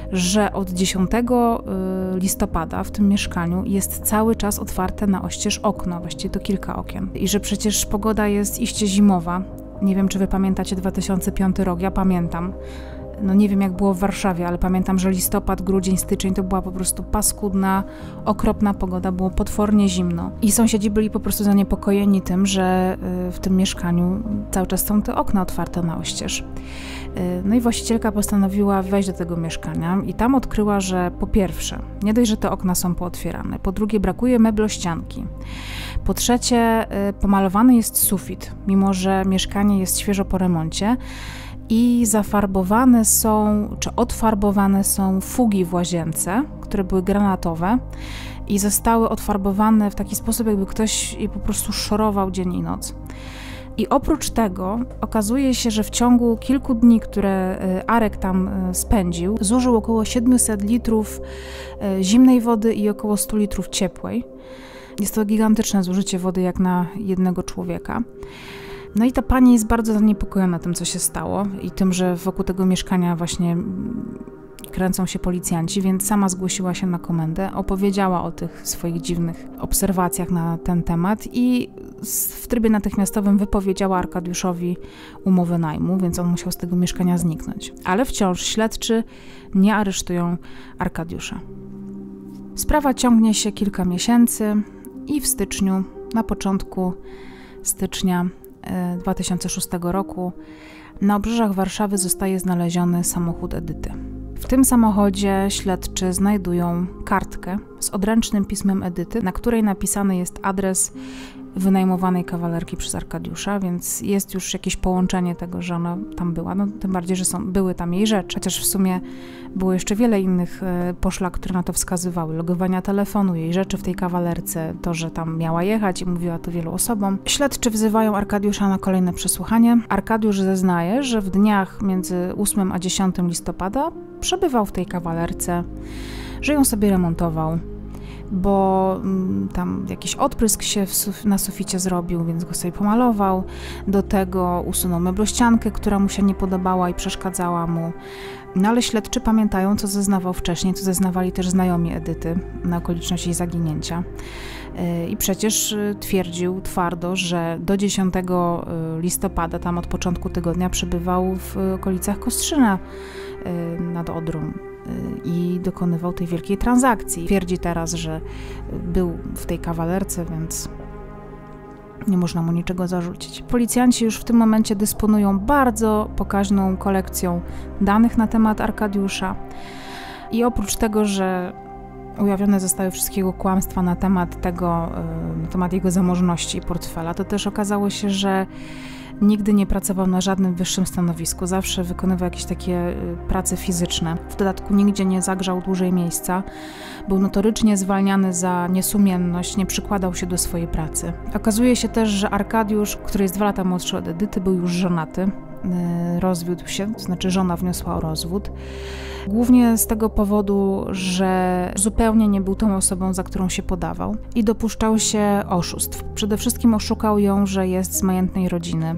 że od 10 listopada w tym mieszkaniu jest cały czas otwarte na oścież okno, właściwie to kilka okien. I że przecież pogoda jest iście zimowa. Nie wiem, czy wy pamiętacie 2005 rok, ja pamiętam. No nie wiem, jak było w Warszawie, ale pamiętam, że listopad, grudzień, styczeń to była po prostu paskudna, okropna pogoda, było potwornie zimno. I sąsiedzi byli po prostu zaniepokojeni tym, że w tym mieszkaniu cały czas są te okna otwarte na oścież. No i właścicielka postanowiła wejść do tego mieszkania i tam odkryła, że po pierwsze, nie dość, że te okna są pootwierane, po drugie brakuje meblościanki, po trzecie pomalowany jest sufit, mimo że mieszkanie jest świeżo po remoncie, i zafarbowane są, czy odfarbowane są fugi w łazience, które były granatowe i zostały odfarbowane w taki sposób, jakby ktoś je po prostu szorował dzień i noc. I oprócz tego okazuje się, że w ciągu kilku dni, które Arek tam spędził, zużył około 700 litrów zimnej wody i około 100 litrów ciepłej. Jest to gigantyczne zużycie wody jak na jednego człowieka. No i ta pani jest bardzo zaniepokojona tym, co się stało i tym, że wokół tego mieszkania właśnie kręcą się policjanci, więc sama zgłosiła się na komendę, opowiedziała o tych swoich dziwnych obserwacjach na ten temat i w trybie natychmiastowym wypowiedziała Arkadiuszowi umowę najmu, więc on musiał z tego mieszkania zniknąć. Ale wciąż śledczy nie aresztują Arkadiusza. Sprawa ciągnie się kilka miesięcy i w styczniu, na początku stycznia 2006 roku na obrzeżach Warszawy zostaje znaleziony samochód Edyty. W tym samochodzie śledczy znajdują kartkę z odręcznym pismem Edyty, na której napisany jest adres wynajmowanej kawalerki przez Arkadiusza, więc jest już jakieś połączenie tego, że ona tam była, no tym bardziej, że były tam jej rzeczy, chociaż w sumie było jeszcze wiele innych poszlak, które na to wskazywały, logowania telefonu, jej rzeczy w tej kawalerce, to, że tam miała jechać i mówiła to wielu osobom. Śledczy wzywają Arkadiusza na kolejne przesłuchanie. Arkadiusz zeznaje, że w dniach między 8 a 10 listopada przebywał w tej kawalerce, że ją sobie remontował, bo tam jakiś odprysk się na suficie zrobił, więc go sobie pomalował. Do tego usunął meblościankę, która mu się nie podobała i przeszkadzała mu. No ale śledczy pamiętają, co zeznawał wcześniej, co zeznawali też znajomi Edyty na okoliczność jej zaginięcia. I przecież twierdził twardo, że do 10 listopada, tam od początku tygodnia, przebywał w okolicach Kostrzyna nad Odrą i dokonywał tej wielkiej transakcji. Twierdzi teraz, że był w tej kawalerce, więc nie można mu niczego zarzucić. Policjanci już w tym momencie dysponują bardzo pokaźną kolekcją danych na temat Arkadiusza i oprócz tego, że ujawnione zostały wszystkie jego kłamstwa na temat tego, na temat jego zamożności i portfela, to też okazało się, że nigdy nie pracował na żadnym wyższym stanowisku, zawsze wykonywał jakieś takie prace fizyczne. W dodatku nigdzie nie zagrzał dłużej miejsca, był notorycznie zwalniany za niesumienność, nie przykładał się do swojej pracy. Okazuje się też, że Arkadiusz, który jest 2 lata młodszy od Edyty, był już żonaty. Rozwiódł się, to znaczy żona wniosła o rozwód. Głównie z tego powodu, że zupełnie nie był tą osobą, za którą się podawał i dopuszczał się oszustw. Przede wszystkim oszukał ją, że jest z majętnej rodziny,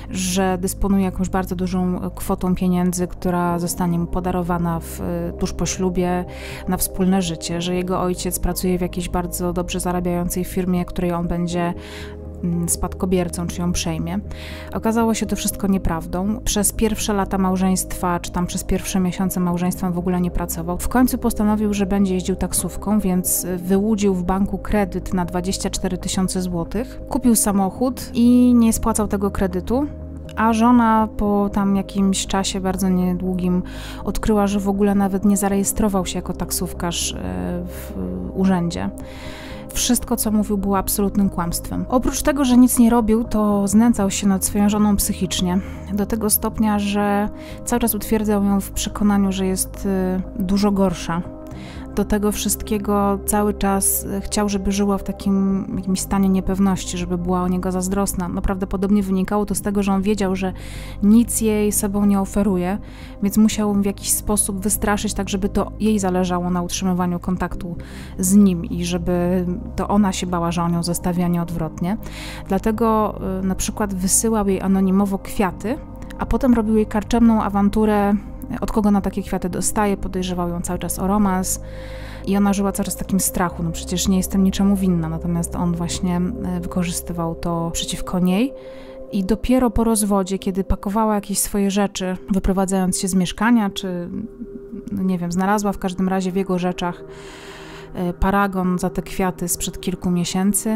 że dysponuje jakąś bardzo dużą kwotą pieniędzy, która zostanie mu podarowana tuż po ślubie na wspólne życie, że jego ojciec pracuje w jakiejś bardzo dobrze zarabiającej firmie, której on będzie spadkobiercą, czy ją przejmie. Okazało się to wszystko nieprawdą. Przez pierwsze lata małżeństwa, czy tam przez pierwsze miesiące małżeństwa w ogóle nie pracował. W końcu postanowił, że będzie jeździł taksówką, więc wyłudził w banku kredyt na 24 000 złotych. Kupił samochód i nie spłacał tego kredytu, a żona po tam jakimś czasie bardzo niedługim odkryła, że w ogóle nawet nie zarejestrował się jako taksówkarz w urzędzie. Wszystko, co mówił, było absolutnym kłamstwem. Oprócz tego, że nic nie robił, to znęcał się nad swoją żoną psychicznie. Do tego stopnia, że cały czas utwierdzał ją w przekonaniu, że jest dużo gorsza. Do tego wszystkiego cały czas chciał, żeby żyła w takim jakimś stanie niepewności, żeby była o niego zazdrosna. No prawdopodobnie wynikało to z tego, że on wiedział, że nic jej sobą nie oferuje, więc musiał w jakiś sposób wystraszyć, tak żeby to jej zależało na utrzymywaniu kontaktu z nim i żeby to ona się bała, że on ją zostawi, a nie odwrotnie. Dlatego na przykład wysyłał jej anonimowo kwiaty, a potem robił jej karczemną awanturę, od kogo na takie kwiaty dostaje, podejrzewał ją cały czas o romans i ona żyła cały czas w takim strachu, no przecież nie jestem niczemu winna, natomiast on właśnie wykorzystywał to przeciwko niej i dopiero po rozwodzie, kiedy pakowała jakieś swoje rzeczy, wyprowadzając się z mieszkania, czy nie wiem, znalazła w każdym razie w jego rzeczach paragon za te kwiaty sprzed kilku miesięcy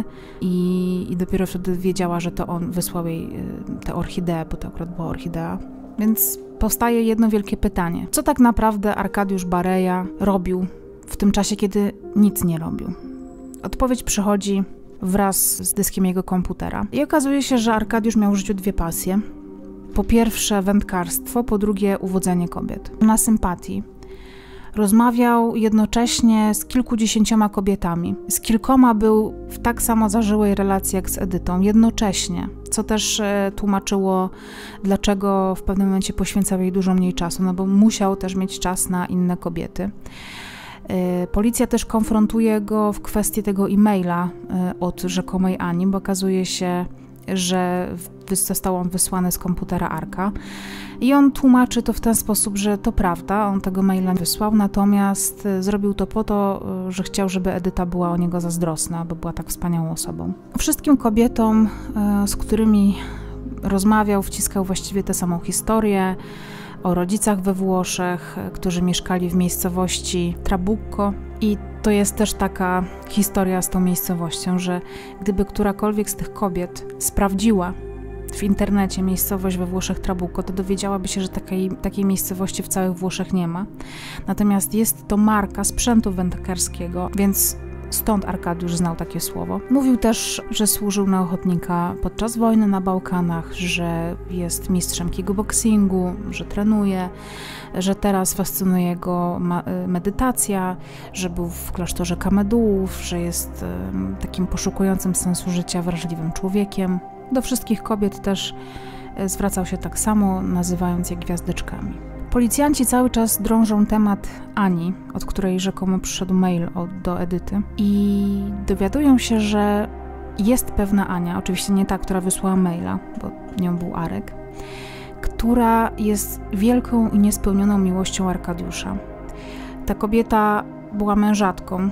i dopiero wtedy wiedziała, że to on wysłał jej tę orchideę, bo to akurat była orchidea. Więc powstaje jedno wielkie pytanie. Co tak naprawdę Arkadiusz Bareja robił w tym czasie, kiedy nic nie robił? Odpowiedź przychodzi wraz z dyskiem jego komputera. I okazuje się, że Arkadiusz miał w życiu 2 pasje. Po pierwsze wędkarstwo, po drugie uwodzenie kobiet. Na sympatii. Rozmawiał jednocześnie z kilkudziesięcioma kobietami. Z kilkoma był w tak samo zażyłej relacji jak z Edytą, jednocześnie, co też tłumaczyło, dlaczego w pewnym momencie poświęcał jej dużo mniej czasu, no bo musiał też mieć czas na inne kobiety. Policja też konfrontuje go w kwestii tego e-maila od rzekomej Ani, bo okazuje się, że został on wysłany z komputera Arka. I on tłumaczy to w ten sposób, że to prawda, on tego maila wysłał, natomiast zrobił to po to, że chciał, żeby Edyta była o niego zazdrosna, bo była tak wspaniałą osobą. Wszystkim kobietom, z którymi rozmawiał, wciskał właściwie tę samą historię o rodzicach we Włoszech, którzy mieszkali w miejscowości Trabucco. I to jest też taka historia z tą miejscowością, że gdyby którakolwiek z tych kobiet sprawdziła w internecie miejscowość we Włoszech Trabucco, to dowiedziałaby się, że takiej miejscowości w całych Włoszech nie ma. Natomiast jest to marka sprzętu wędkarskiego, więc stąd Arkadiusz znał takie słowo. Mówił też, że służył na ochotnika podczas wojny na Bałkanach, że jest mistrzem kickboxingu, że trenuje, że teraz fascynuje go medytacja, że był w klasztorze kamedułów, że jest takim poszukującym sensu życia wrażliwym człowiekiem. Do wszystkich kobiet też zwracał się tak samo, nazywając je gwiazdeczkami. Policjanci cały czas drążą temat Ani, od której rzekomo przyszedł mail do Edyty, i dowiadują się, że jest pewna Ania, oczywiście nie ta, która wysłała maila, bo nią był Arek, która jest wielką i niespełnioną miłością Arkadiusza. Ta kobieta była mężatką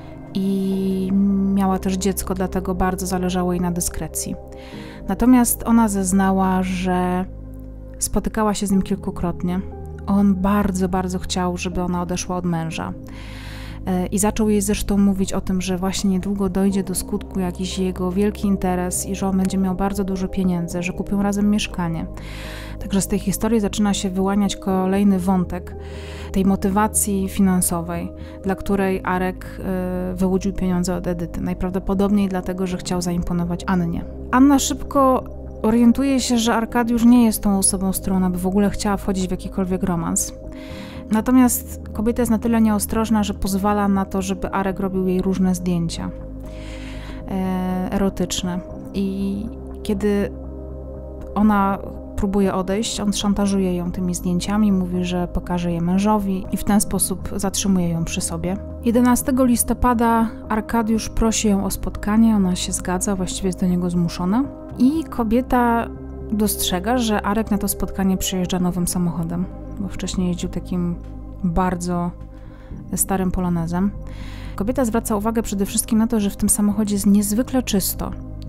i miała też dziecko, dlatego bardzo zależało jej na dyskrecji. Natomiast ona zeznała, że spotykała się z nim kilkukrotnie. On bardzo, bardzo chciał, żeby ona odeszła od męża. I zaczął jej zresztą mówić o tym, że właśnie niedługo dojdzie do skutku jakiś jego wielki interes i że on będzie miał bardzo dużo pieniędzy, że kupią razem mieszkanie. Także z tej historii zaczyna się wyłaniać kolejny wątek tej motywacji finansowej, dla której Arek wyłudził pieniądze od Edyty. Najprawdopodobniej dlatego, że chciał zaimponować Annie. Anna szybko orientuje się, że Arkadiusz nie jest tą osobą, z którą ona by w ogóle chciała wchodzić w jakikolwiek romans. Natomiast kobieta jest na tyle nieostrożna, że pozwala na to, żeby Arek robił jej różne zdjęcia erotyczne. I kiedy ona próbuje odejść, on szantażuje ją tymi zdjęciami, mówi, że pokaże je mężowi i w ten sposób zatrzymuje ją przy sobie. 11 listopada Arkadiusz prosi ją o spotkanie, ona się zgadza, właściwie jest do niego zmuszona. I kobieta dostrzega, że Arek na to spotkanie przyjeżdża nowym samochodem, bo wcześniej jeździł takim bardzo starym polonezem. Kobieta zwraca uwagę przede wszystkim na to, że w tym samochodzie jest niezwykle czysto,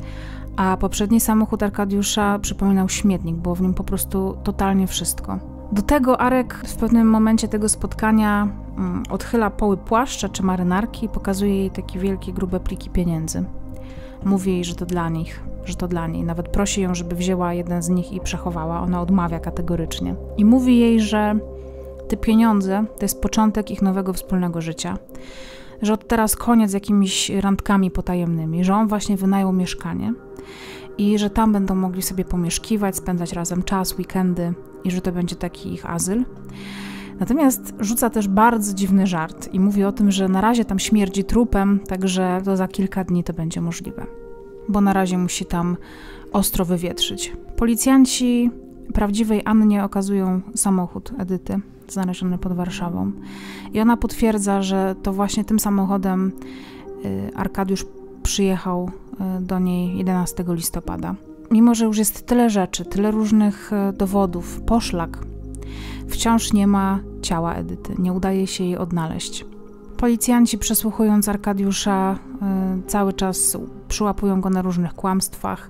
a poprzedni samochód Arkadiusza przypominał śmietnik, było w nim po prostu totalnie wszystko. Do tego Arek w pewnym momencie tego spotkania odchyla poły płaszcza czy marynarki i pokazuje jej takie wielkie, grube pliki pieniędzy. Mówi jej, że to dla nich, że to dla niej. Nawet prosi ją, żeby wzięła jeden z nich i przechowała. Ona odmawia kategorycznie. I mówi jej, że te pieniądze to jest początek ich nowego wspólnego życia. Że od teraz koniec z jakimiś randkami potajemnymi, że on właśnie wynajął mieszkanie i że tam będą mogli sobie pomieszkiwać, spędzać razem czas, weekendy i że to będzie taki ich azyl. Natomiast rzuca też bardzo dziwny żart i mówi o tym, że na razie tam śmierdzi trupem, także to za kilka dni to będzie możliwe, bo na razie musi tam ostro wywietrzyć. Policjanci prawdziwej Annie okazują samochód Edyty, znaleziony pod Warszawą. I ona potwierdza, że to właśnie tym samochodem Arkadiusz przyjechał do niej 11 listopada. Mimo że już jest tyle rzeczy, tyle różnych dowodów, poszlak, wciąż nie ma ciała Edyty, nie udaje się jej odnaleźć. Policjanci, przesłuchując Arkadiusza, cały czas przyłapują go na różnych kłamstwach.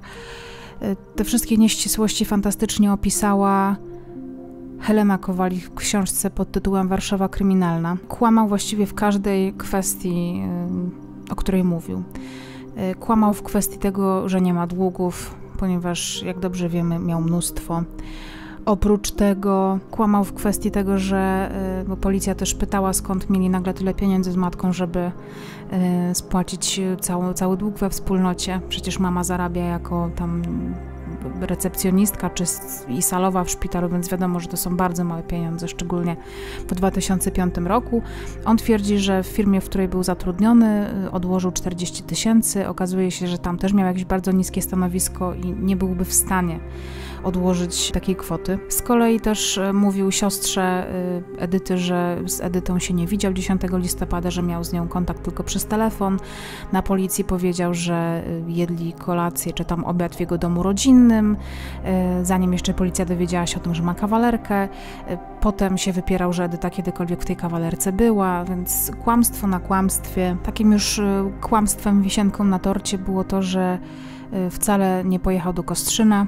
Te wszystkie nieścisłości fantastycznie opisała Helena Kowalik w książce pod tytułem Warszawa kryminalna. Kłamał właściwie w każdej kwestii, o której mówił. Kłamał w kwestii tego, że nie ma długów, ponieważ, jak dobrze wiemy, miał mnóstwo. Oprócz tego kłamał w kwestii tego, że bo policja też pytała, skąd mieli nagle tyle pieniędzy z matką, żeby spłacić cały dług we wspólnocie. Przecież mama zarabia jako tam recepcjonistka i salowa w szpitalu, więc wiadomo, że to są bardzo małe pieniądze, szczególnie w 2005 roku. On twierdzi, że w firmie, w której był zatrudniony, odłożył 40 000. Okazuje się, że tam też miał jakieś bardzo niskie stanowisko i nie byłby w stanie odłożyć takiej kwoty. Z kolei też mówił siostrze Edyty, że z Edytą się nie widział 10 listopada, że miał z nią kontakt tylko przez telefon. Na policji powiedział, że jedli kolację czy tam obiad w jego domu rodzinnym, zanim jeszcze policja dowiedziała się o tym, że ma kawalerkę. Potem się wypierał, że Edyta kiedykolwiek w tej kawalerce była, więc kłamstwo na kłamstwie. Takim już kłamstwem, wisienką na torcie było to, że wcale nie pojechał do Kostrzyna,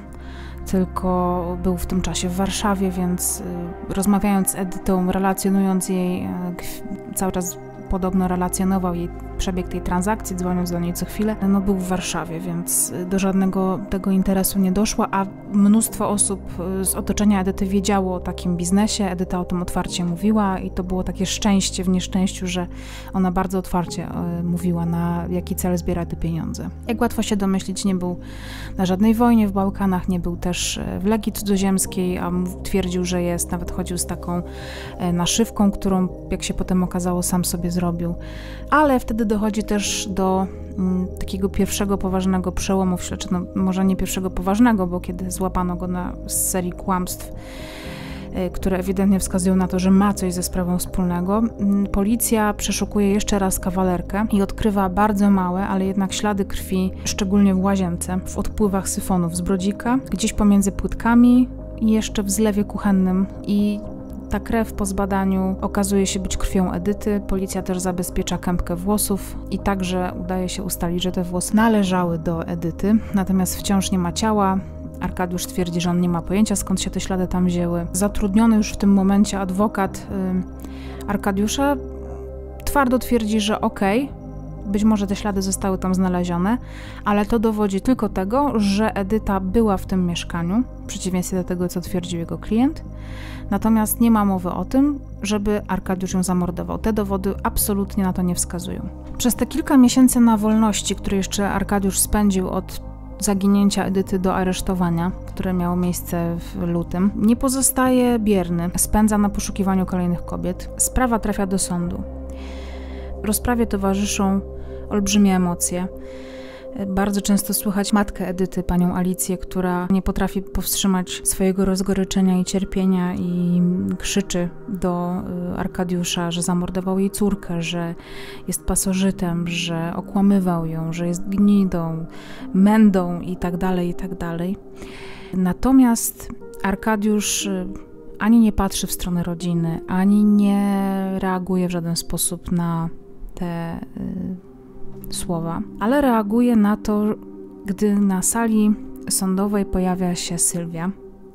tylko był w tym czasie w Warszawie, więc rozmawiając z Edytą, relacjonując jej, cały czas podobno relacjonował jej przebieg tej transakcji, dzwoniąc do niej co chwilę, no był w Warszawie, więc do żadnego tego interesu nie doszło, a mnóstwo osób z otoczenia Edyty wiedziało o takim biznesie, Edyta o tym otwarcie mówiła i to było takie szczęście w nieszczęściu, że ona bardzo otwarcie mówiła, na jaki cel zbiera te pieniądze. Jak łatwo się domyślić, nie był na żadnej wojnie w Bałkanach, nie był też w Legii Cudzoziemskiej, a twierdził, że jest, nawet chodził z taką naszywką, którą, jak się potem okazało, sam sobie zrobił. Ale wtedy dochodzi też do takiego pierwszego poważnego przełomu w śledczym, no może nie pierwszego poważnego, bo kiedy złapano go z serii kłamstw, które ewidentnie wskazują na to, że ma coś ze sprawą wspólnego, policja przeszukuje jeszcze raz kawalerkę i odkrywa bardzo małe, ale jednak ślady krwi, szczególnie w łazience, w odpływach syfonów z brodzika, gdzieś pomiędzy płytkami i jeszcze w zlewie kuchennym. I ta krew po zbadaniu okazuje się być krwią Edyty. Policja też zabezpiecza kępkę włosów i także udaje się ustalić, że te włosy należały do Edyty, natomiast wciąż nie ma ciała. Arkadiusz twierdzi, że on nie ma pojęcia, skąd się te ślady tam wzięły. Zatrudniony już w tym momencie adwokat Arkadiusza twardo twierdzi, że być może te ślady zostały tam znalezione, ale to dowodzi tylko tego, że Edyta była w tym mieszkaniu, w przeciwieństwie do tego, co twierdził jego klient. Natomiast nie ma mowy o tym, żeby Arkadiusz ją zamordował. Te dowody absolutnie na to nie wskazują. Przez te kilka miesięcy na wolności, które jeszcze Arkadiusz spędził od zaginięcia Edyty do aresztowania, które miało miejsce w lutym, nie pozostaje bierny. Spędza na poszukiwaniu kolejnych kobiet. Sprawa trafia do sądu. Rozprawie towarzyszą olbrzymie emocje. Bardzo często słychać matkę Edyty, panią Alicję, która nie potrafi powstrzymać swojego rozgoryczenia i cierpienia i krzyczy do Arkadiusza, że zamordował jej córkę, że jest pasożytem, że okłamywał ją, że jest gnidą, mędą itd., itd. Natomiast Arkadiusz ani nie patrzy w stronę rodziny, ani nie reaguje w żaden sposób na te słowa, ale reaguje na to, gdy na sali sądowej pojawia się Sylwia.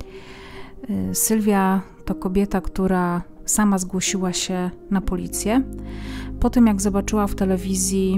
Sylwia to kobieta, która sama zgłosiła się na policję po tym, jak zobaczyła w telewizji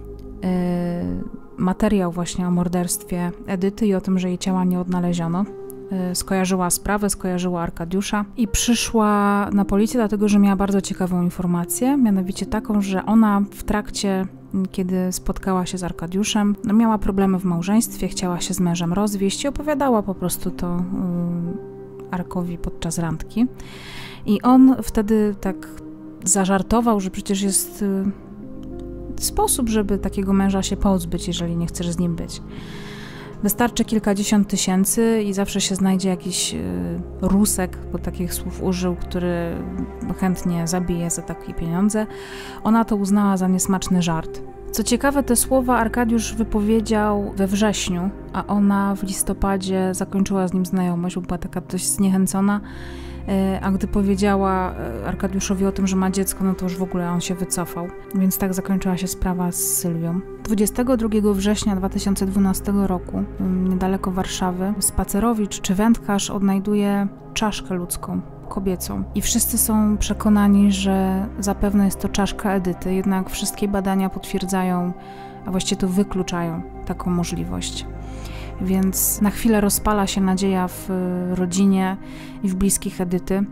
materiał właśnie o morderstwie Edyty i o tym, że jej ciała nie odnaleziono. Skojarzyła sprawę, skojarzyła Arkadiusza i przyszła na policję, dlatego że miała bardzo ciekawą informację, mianowicie taką, że ona w trakcie, kiedy spotkała się z Arkadiuszem, miała problemy w małżeństwie, chciała się z mężem rozwieść i opowiadała po prostu to Arkowi podczas randki. I on wtedy tak zażartował, że przecież jest sposób, żeby takiego męża się pozbyć, jeżeli nie chcesz z nim być. Wystarczy kilkadziesiąt tysięcy i zawsze się znajdzie jakiś rusek, bo takich słów użył, który chętnie zabije za takie pieniądze. Ona to uznała za niesmaczny żart. Co ciekawe, te słowa Arkadiusz wypowiedział we wrześniu, a ona w listopadzie zakończyła z nim znajomość, bo była taka dość zniechęcona. A gdy powiedziała Arkadiuszowi o tym, że ma dziecko, no to już w ogóle on się wycofał. Więc tak zakończyła się sprawa z Sylwią. 22 września 2012 roku, niedaleko Warszawy, spacerowicz czy wędkarz odnajduje czaszkę ludzką, kobiecą. I wszyscy są przekonani, że zapewne jest to czaszka Edyty, jednak wszystkie badania potwierdzają, a właściwie to wykluczają taką możliwość. Więc na chwilę rozpala się nadzieja w rodzinie i w bliskich Edyty.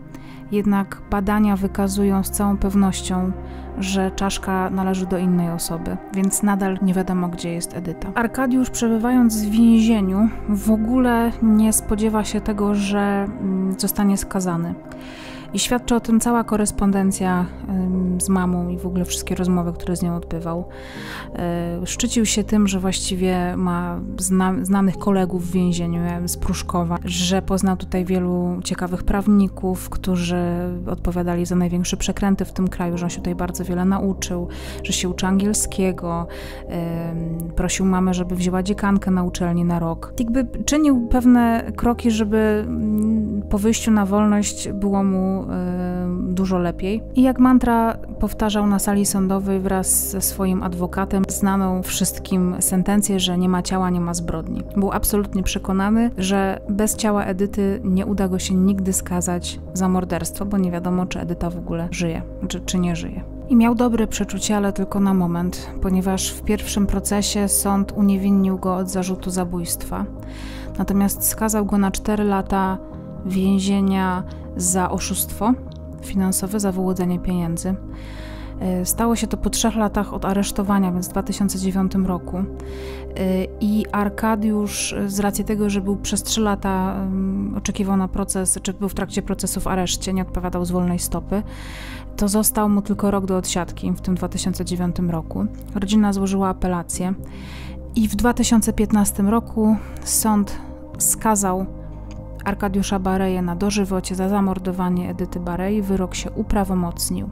jednak badania wykazują z całą pewnością, że czaszka należy do innej osoby, więc nadal nie wiadomo, gdzie jest Edyta. Arkadiusz, przebywając w więzieniu, w ogóle nie spodziewa się tego, że zostanie skazany. I świadczy o tym cała korespondencja z mamą i w ogóle wszystkie rozmowy, które z nią odbywał. Szczycił się tym, że właściwie ma znanych kolegów w więzieniu z Pruszkowa, że poznał tutaj wielu ciekawych prawników, którzy odpowiadali za największe przekręty w tym kraju, że on się tutaj bardzo wiele nauczył, że się uczy angielskiego, prosił mamę, żeby wzięła dziekankę na uczelni na rok. Jakby czynił pewne kroki, żeby po wyjściu na wolność było mu dużo lepiej. I jak mantra powtarzał na sali sądowej wraz ze swoim adwokatem znaną wszystkim sentencję, że nie ma ciała, nie ma zbrodni. Był absolutnie przekonany, że bez ciała Edyty nie uda go się nigdy skazać za morderstwo, bo nie wiadomo, czy Edyta w ogóle żyje, czy nie żyje. I miał dobre przeczucie, ale tylko na moment, ponieważ w pierwszym procesie sąd uniewinnił go od zarzutu zabójstwa. Natomiast skazał go na 4 lata więzienia za oszustwo finansowe, za wyłudzenie pieniędzy. Stało się to po 3 latach od aresztowania, więc w 2009 roku. I Arkadiusz, z racji tego, że był przez 3 lata, oczekiwał na proces, czy był w trakcie procesu w areszcie, nie odpowiadał z wolnej stopy, to został mu tylko rok do odsiadki w tym 2009 roku. Rodzina złożyła apelację i w 2015 roku sąd skazał Arkadiusza Bareję na dożywocie za zamordowanie Edyty Barei. Wyrok się uprawomocnił.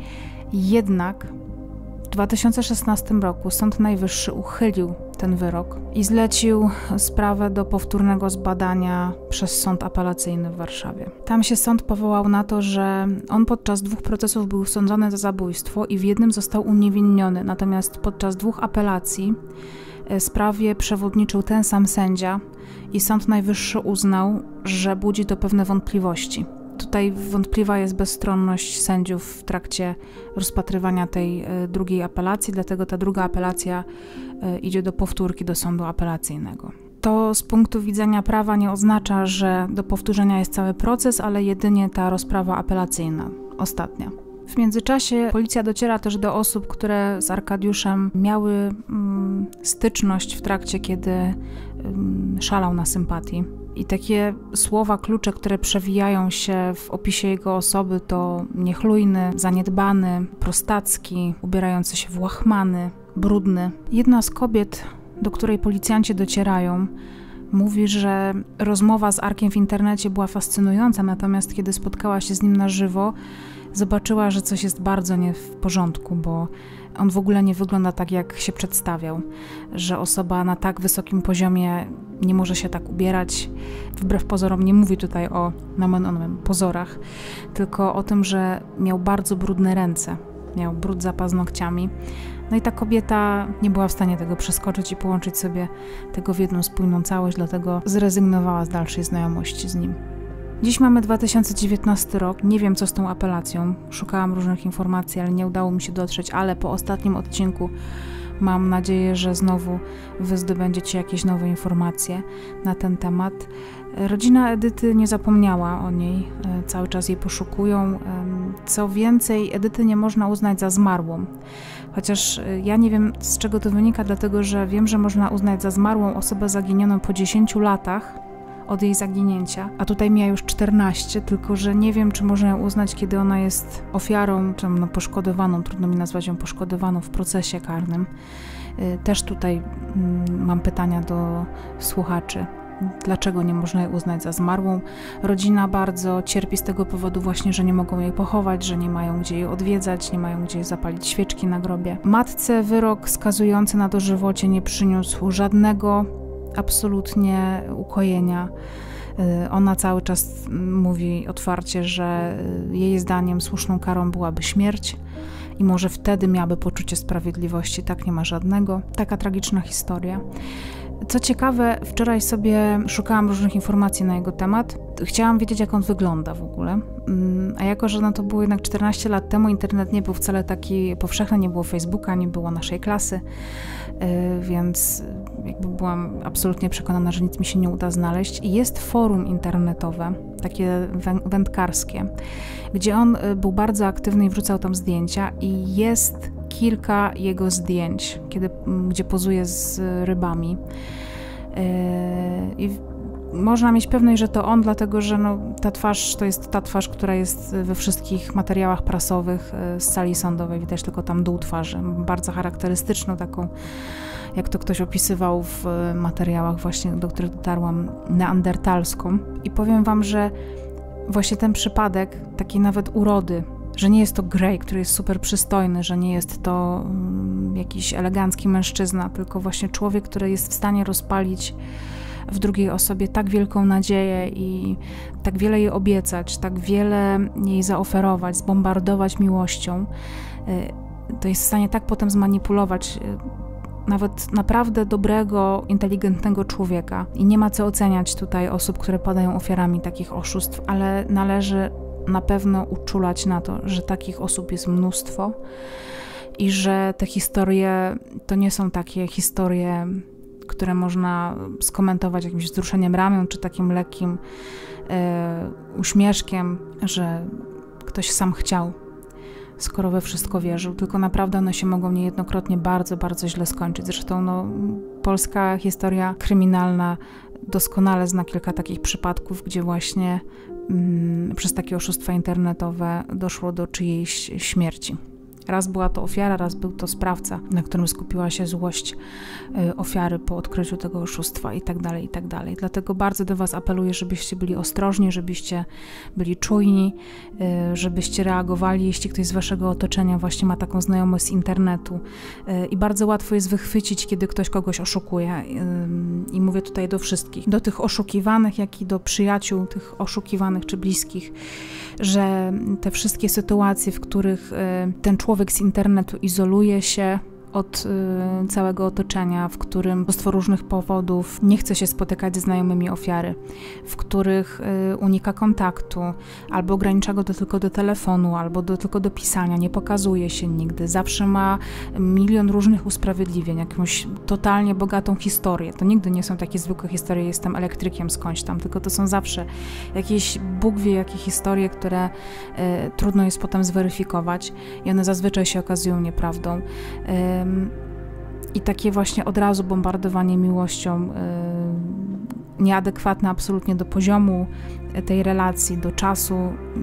Jednak w 2016 roku Sąd Najwyższy uchylił ten wyrok i zlecił sprawę do powtórnego zbadania przez Sąd Apelacyjny w Warszawie. Tam się sąd powołał na to, że on podczas 2 procesów był sądzony za zabójstwo i w jednym został uniewinniony, natomiast podczas 2 apelacji sprawie przewodniczył ten sam sędzia i Sąd Najwyższy uznał, że budzi to pewne wątpliwości. Tutaj wątpliwa jest bezstronność sędziów w trakcie rozpatrywania tej drugiej apelacji, dlatego ta druga apelacja idzie do powtórki do sądu apelacyjnego. To z punktu widzenia prawa nie oznacza, że do powtórzenia jest cały proces, ale jedynie ta rozprawa apelacyjna, ostatnia. W międzyczasie policja dociera też do osób, które z Arkadiuszem miały styczność w trakcie, kiedy szalał na sympatii. I takie słowa klucze, które przewijają się w opisie jego osoby, to niechlujny, zaniedbany, prostacki, ubierający się w łachmany, brudny. Jedna z kobiet, do której policjanci docierają, mówi, że rozmowa z Arkiem w internecie była fascynująca, natomiast kiedy spotkała się z nim na żywo, zobaczyła, że coś jest bardzo nie w porządku, bo on w ogóle nie wygląda tak, jak się przedstawiał, że osoba na tak wysokim poziomie nie może się tak ubierać. Wbrew pozorom nie mówi tutaj o pozorach, tylko o tym, że miał bardzo brudne ręce, miał brud za paznokciami. No i ta kobieta nie była w stanie tego przeskoczyć i połączyć sobie tego w jedną spójną całość, dlatego zrezygnowała z dalszej znajomości z nim. Dziś mamy 2019 rok, nie wiem co z tą apelacją, szukałam różnych informacji, ale nie udało mi się dotrzeć, ale po ostatnim odcinku mam nadzieję, że znowu wy zdobędziecie jakieś nowe informacje na ten temat. Rodzina Edyty nie zapomniała o niej, cały czas jej poszukują. Co więcej, Edyty nie można uznać za zmarłą. Chociaż ja nie wiem, z czego to wynika, dlatego że wiem, że można uznać za zmarłą osobę zaginioną po 10 latach od jej zaginięcia, a tutaj mija już 14, tylko że nie wiem, czy można ją uznać, kiedy ona jest ofiarą, czy poszkodowaną, trudno mi nazwać ją poszkodowaną w procesie karnym. Też tutaj mam pytania do słuchaczy. Dlaczego nie można jej uznać za zmarłą? Rodzina bardzo cierpi z tego powodu właśnie, że nie mogą jej pochować, że nie mają gdzie jej odwiedzać, nie mają gdzie zapalić świeczki na grobie. Matce wyrok skazujący na dożywocie nie przyniósł żadnego absolutnie ukojenia. Ona cały czas mówi otwarcie, że jej zdaniem słuszną karą byłaby śmierć i może wtedy miałaby poczucie sprawiedliwości. Tak, nie ma żadnego. Taka tragiczna historia. Co ciekawe, wczoraj sobie szukałam różnych informacji na jego temat. Chciałam wiedzieć, jak on wygląda w ogóle. A jako, że to było jednak 14 lat temu, internet nie był wcale taki powszechny, nie było Facebooka, nie było naszej klasy, więc jakby byłam absolutnie przekonana, że nic mi się nie uda znaleźć. I jest forum internetowe, takie wędkarskie, gdzie on był bardzo aktywny i wrzucał tam zdjęcia i jest kilka jego zdjęć, gdzie pozuje z rybami. I można mieć pewność, że to on, dlatego że ta twarz to jest ta twarz, która jest we wszystkich materiałach prasowych z sali sądowej. Widać tylko tam dół twarzy, bardzo charakterystyczną, taką, jak to ktoś opisywał w materiałach właśnie, do których dotarłam, neandertalską. I powiem wam, że właśnie ten przypadek takiej nawet urody, że nie jest to Grey, który jest super przystojny, że nie jest to jakiś elegancki mężczyzna, tylko właśnie człowiek, który jest w stanie rozpalić w drugiej osobie tak wielką nadzieję i tak wiele jej obiecać, tak wiele jej zaoferować, zbombardować miłością, to jest w stanie tak potem zmanipulować nawet naprawdę dobrego, inteligentnego człowieka. I nie ma co oceniać tutaj osób, które padają ofiarami takich oszustw, ale należy na pewno uczulać na to, że takich osób jest mnóstwo i że te historie to nie są takie historie, które można skomentować jakimś wzruszeniem ramion, czy takim lekkim uśmieszkiem, że ktoś sam chciał, skoro we wszystko wierzył, tylko naprawdę one się mogą niejednokrotnie bardzo, bardzo źle skończyć. Zresztą polska historia kryminalna doskonale zna kilka takich przypadków, gdzie właśnie przez takie oszustwa internetowe doszło do czyjejś śmierci. Raz była to ofiara, raz był to sprawca, na którym skupiła się złość ofiary po odkryciu tego oszustwa i tak dalej, i tak dalej. Dlatego bardzo do was apeluję, żebyście byli ostrożni, żebyście byli czujni, żebyście reagowali, jeśli ktoś z waszego otoczenia właśnie ma taką znajomość z internetu. I bardzo łatwo jest wychwycić, kiedy ktoś kogoś oszukuje. I mówię tutaj do wszystkich, do tych oszukiwanych, jak i do przyjaciół tych oszukiwanych czy bliskich, że te wszystkie sytuacje, w których ten człowiek z internetu izoluje się od całego otoczenia, w którym mnóstwo różnych powodów nie chce się spotykać ze znajomymi ofiary, w których unika kontaktu, albo ogranicza go tylko do telefonu, albo tylko do pisania, nie pokazuje się nigdy, zawsze ma milion różnych usprawiedliwień, jakąś totalnie bogatą historię. To nigdy nie są takie zwykłe historie, jestem elektrykiem skądś tam, tylko to są zawsze jakieś Bóg wie jakie historie, które trudno jest potem zweryfikować i one zazwyczaj się okazują nieprawdą. I takie właśnie od razu bombardowanie miłością, nieadekwatne absolutnie do poziomu tej relacji, do czasu,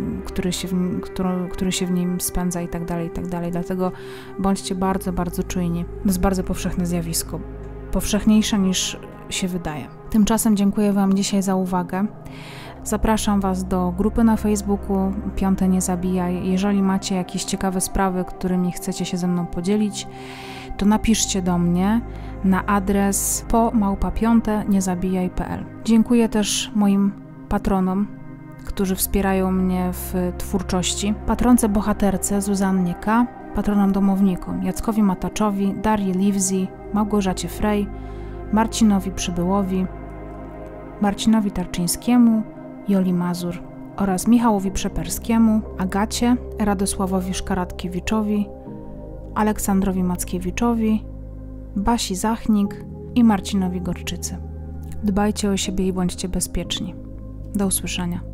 który się w nim spędza i tak dalej, i tak dalej. Dlatego bądźcie bardzo, bardzo czujni. To jest bardzo powszechne zjawisko, powszechniejsze niż się wydaje. Tymczasem dziękuję wam dzisiaj za uwagę. Zapraszam was do grupy na Facebooku Piąte Nie Zabijaj. Jeżeli macie jakieś ciekawe sprawy, którymi chcecie się ze mną podzielić, to napiszcie do mnie na adres po@piąteniezabijaj.pl. Dziękuję też moim patronom, którzy wspierają mnie w twórczości. Patronce bohaterce Zuzannie K., patronom domownikom Jackowi Mataczowi, Darii Livzi, Małgorzacie Frej, Marcinowi Przybyłowi, Marcinowi Tarczyńskiemu, Joli Mazur oraz Michałowi Przeperskiemu, Agacie, Radosławowi Szkaratkiewiczowi, Aleksandrowi Mackiewiczowi, Basi Zachnik i Marcinowi Gorczycy. Dbajcie o siebie i bądźcie bezpieczni. Do usłyszenia.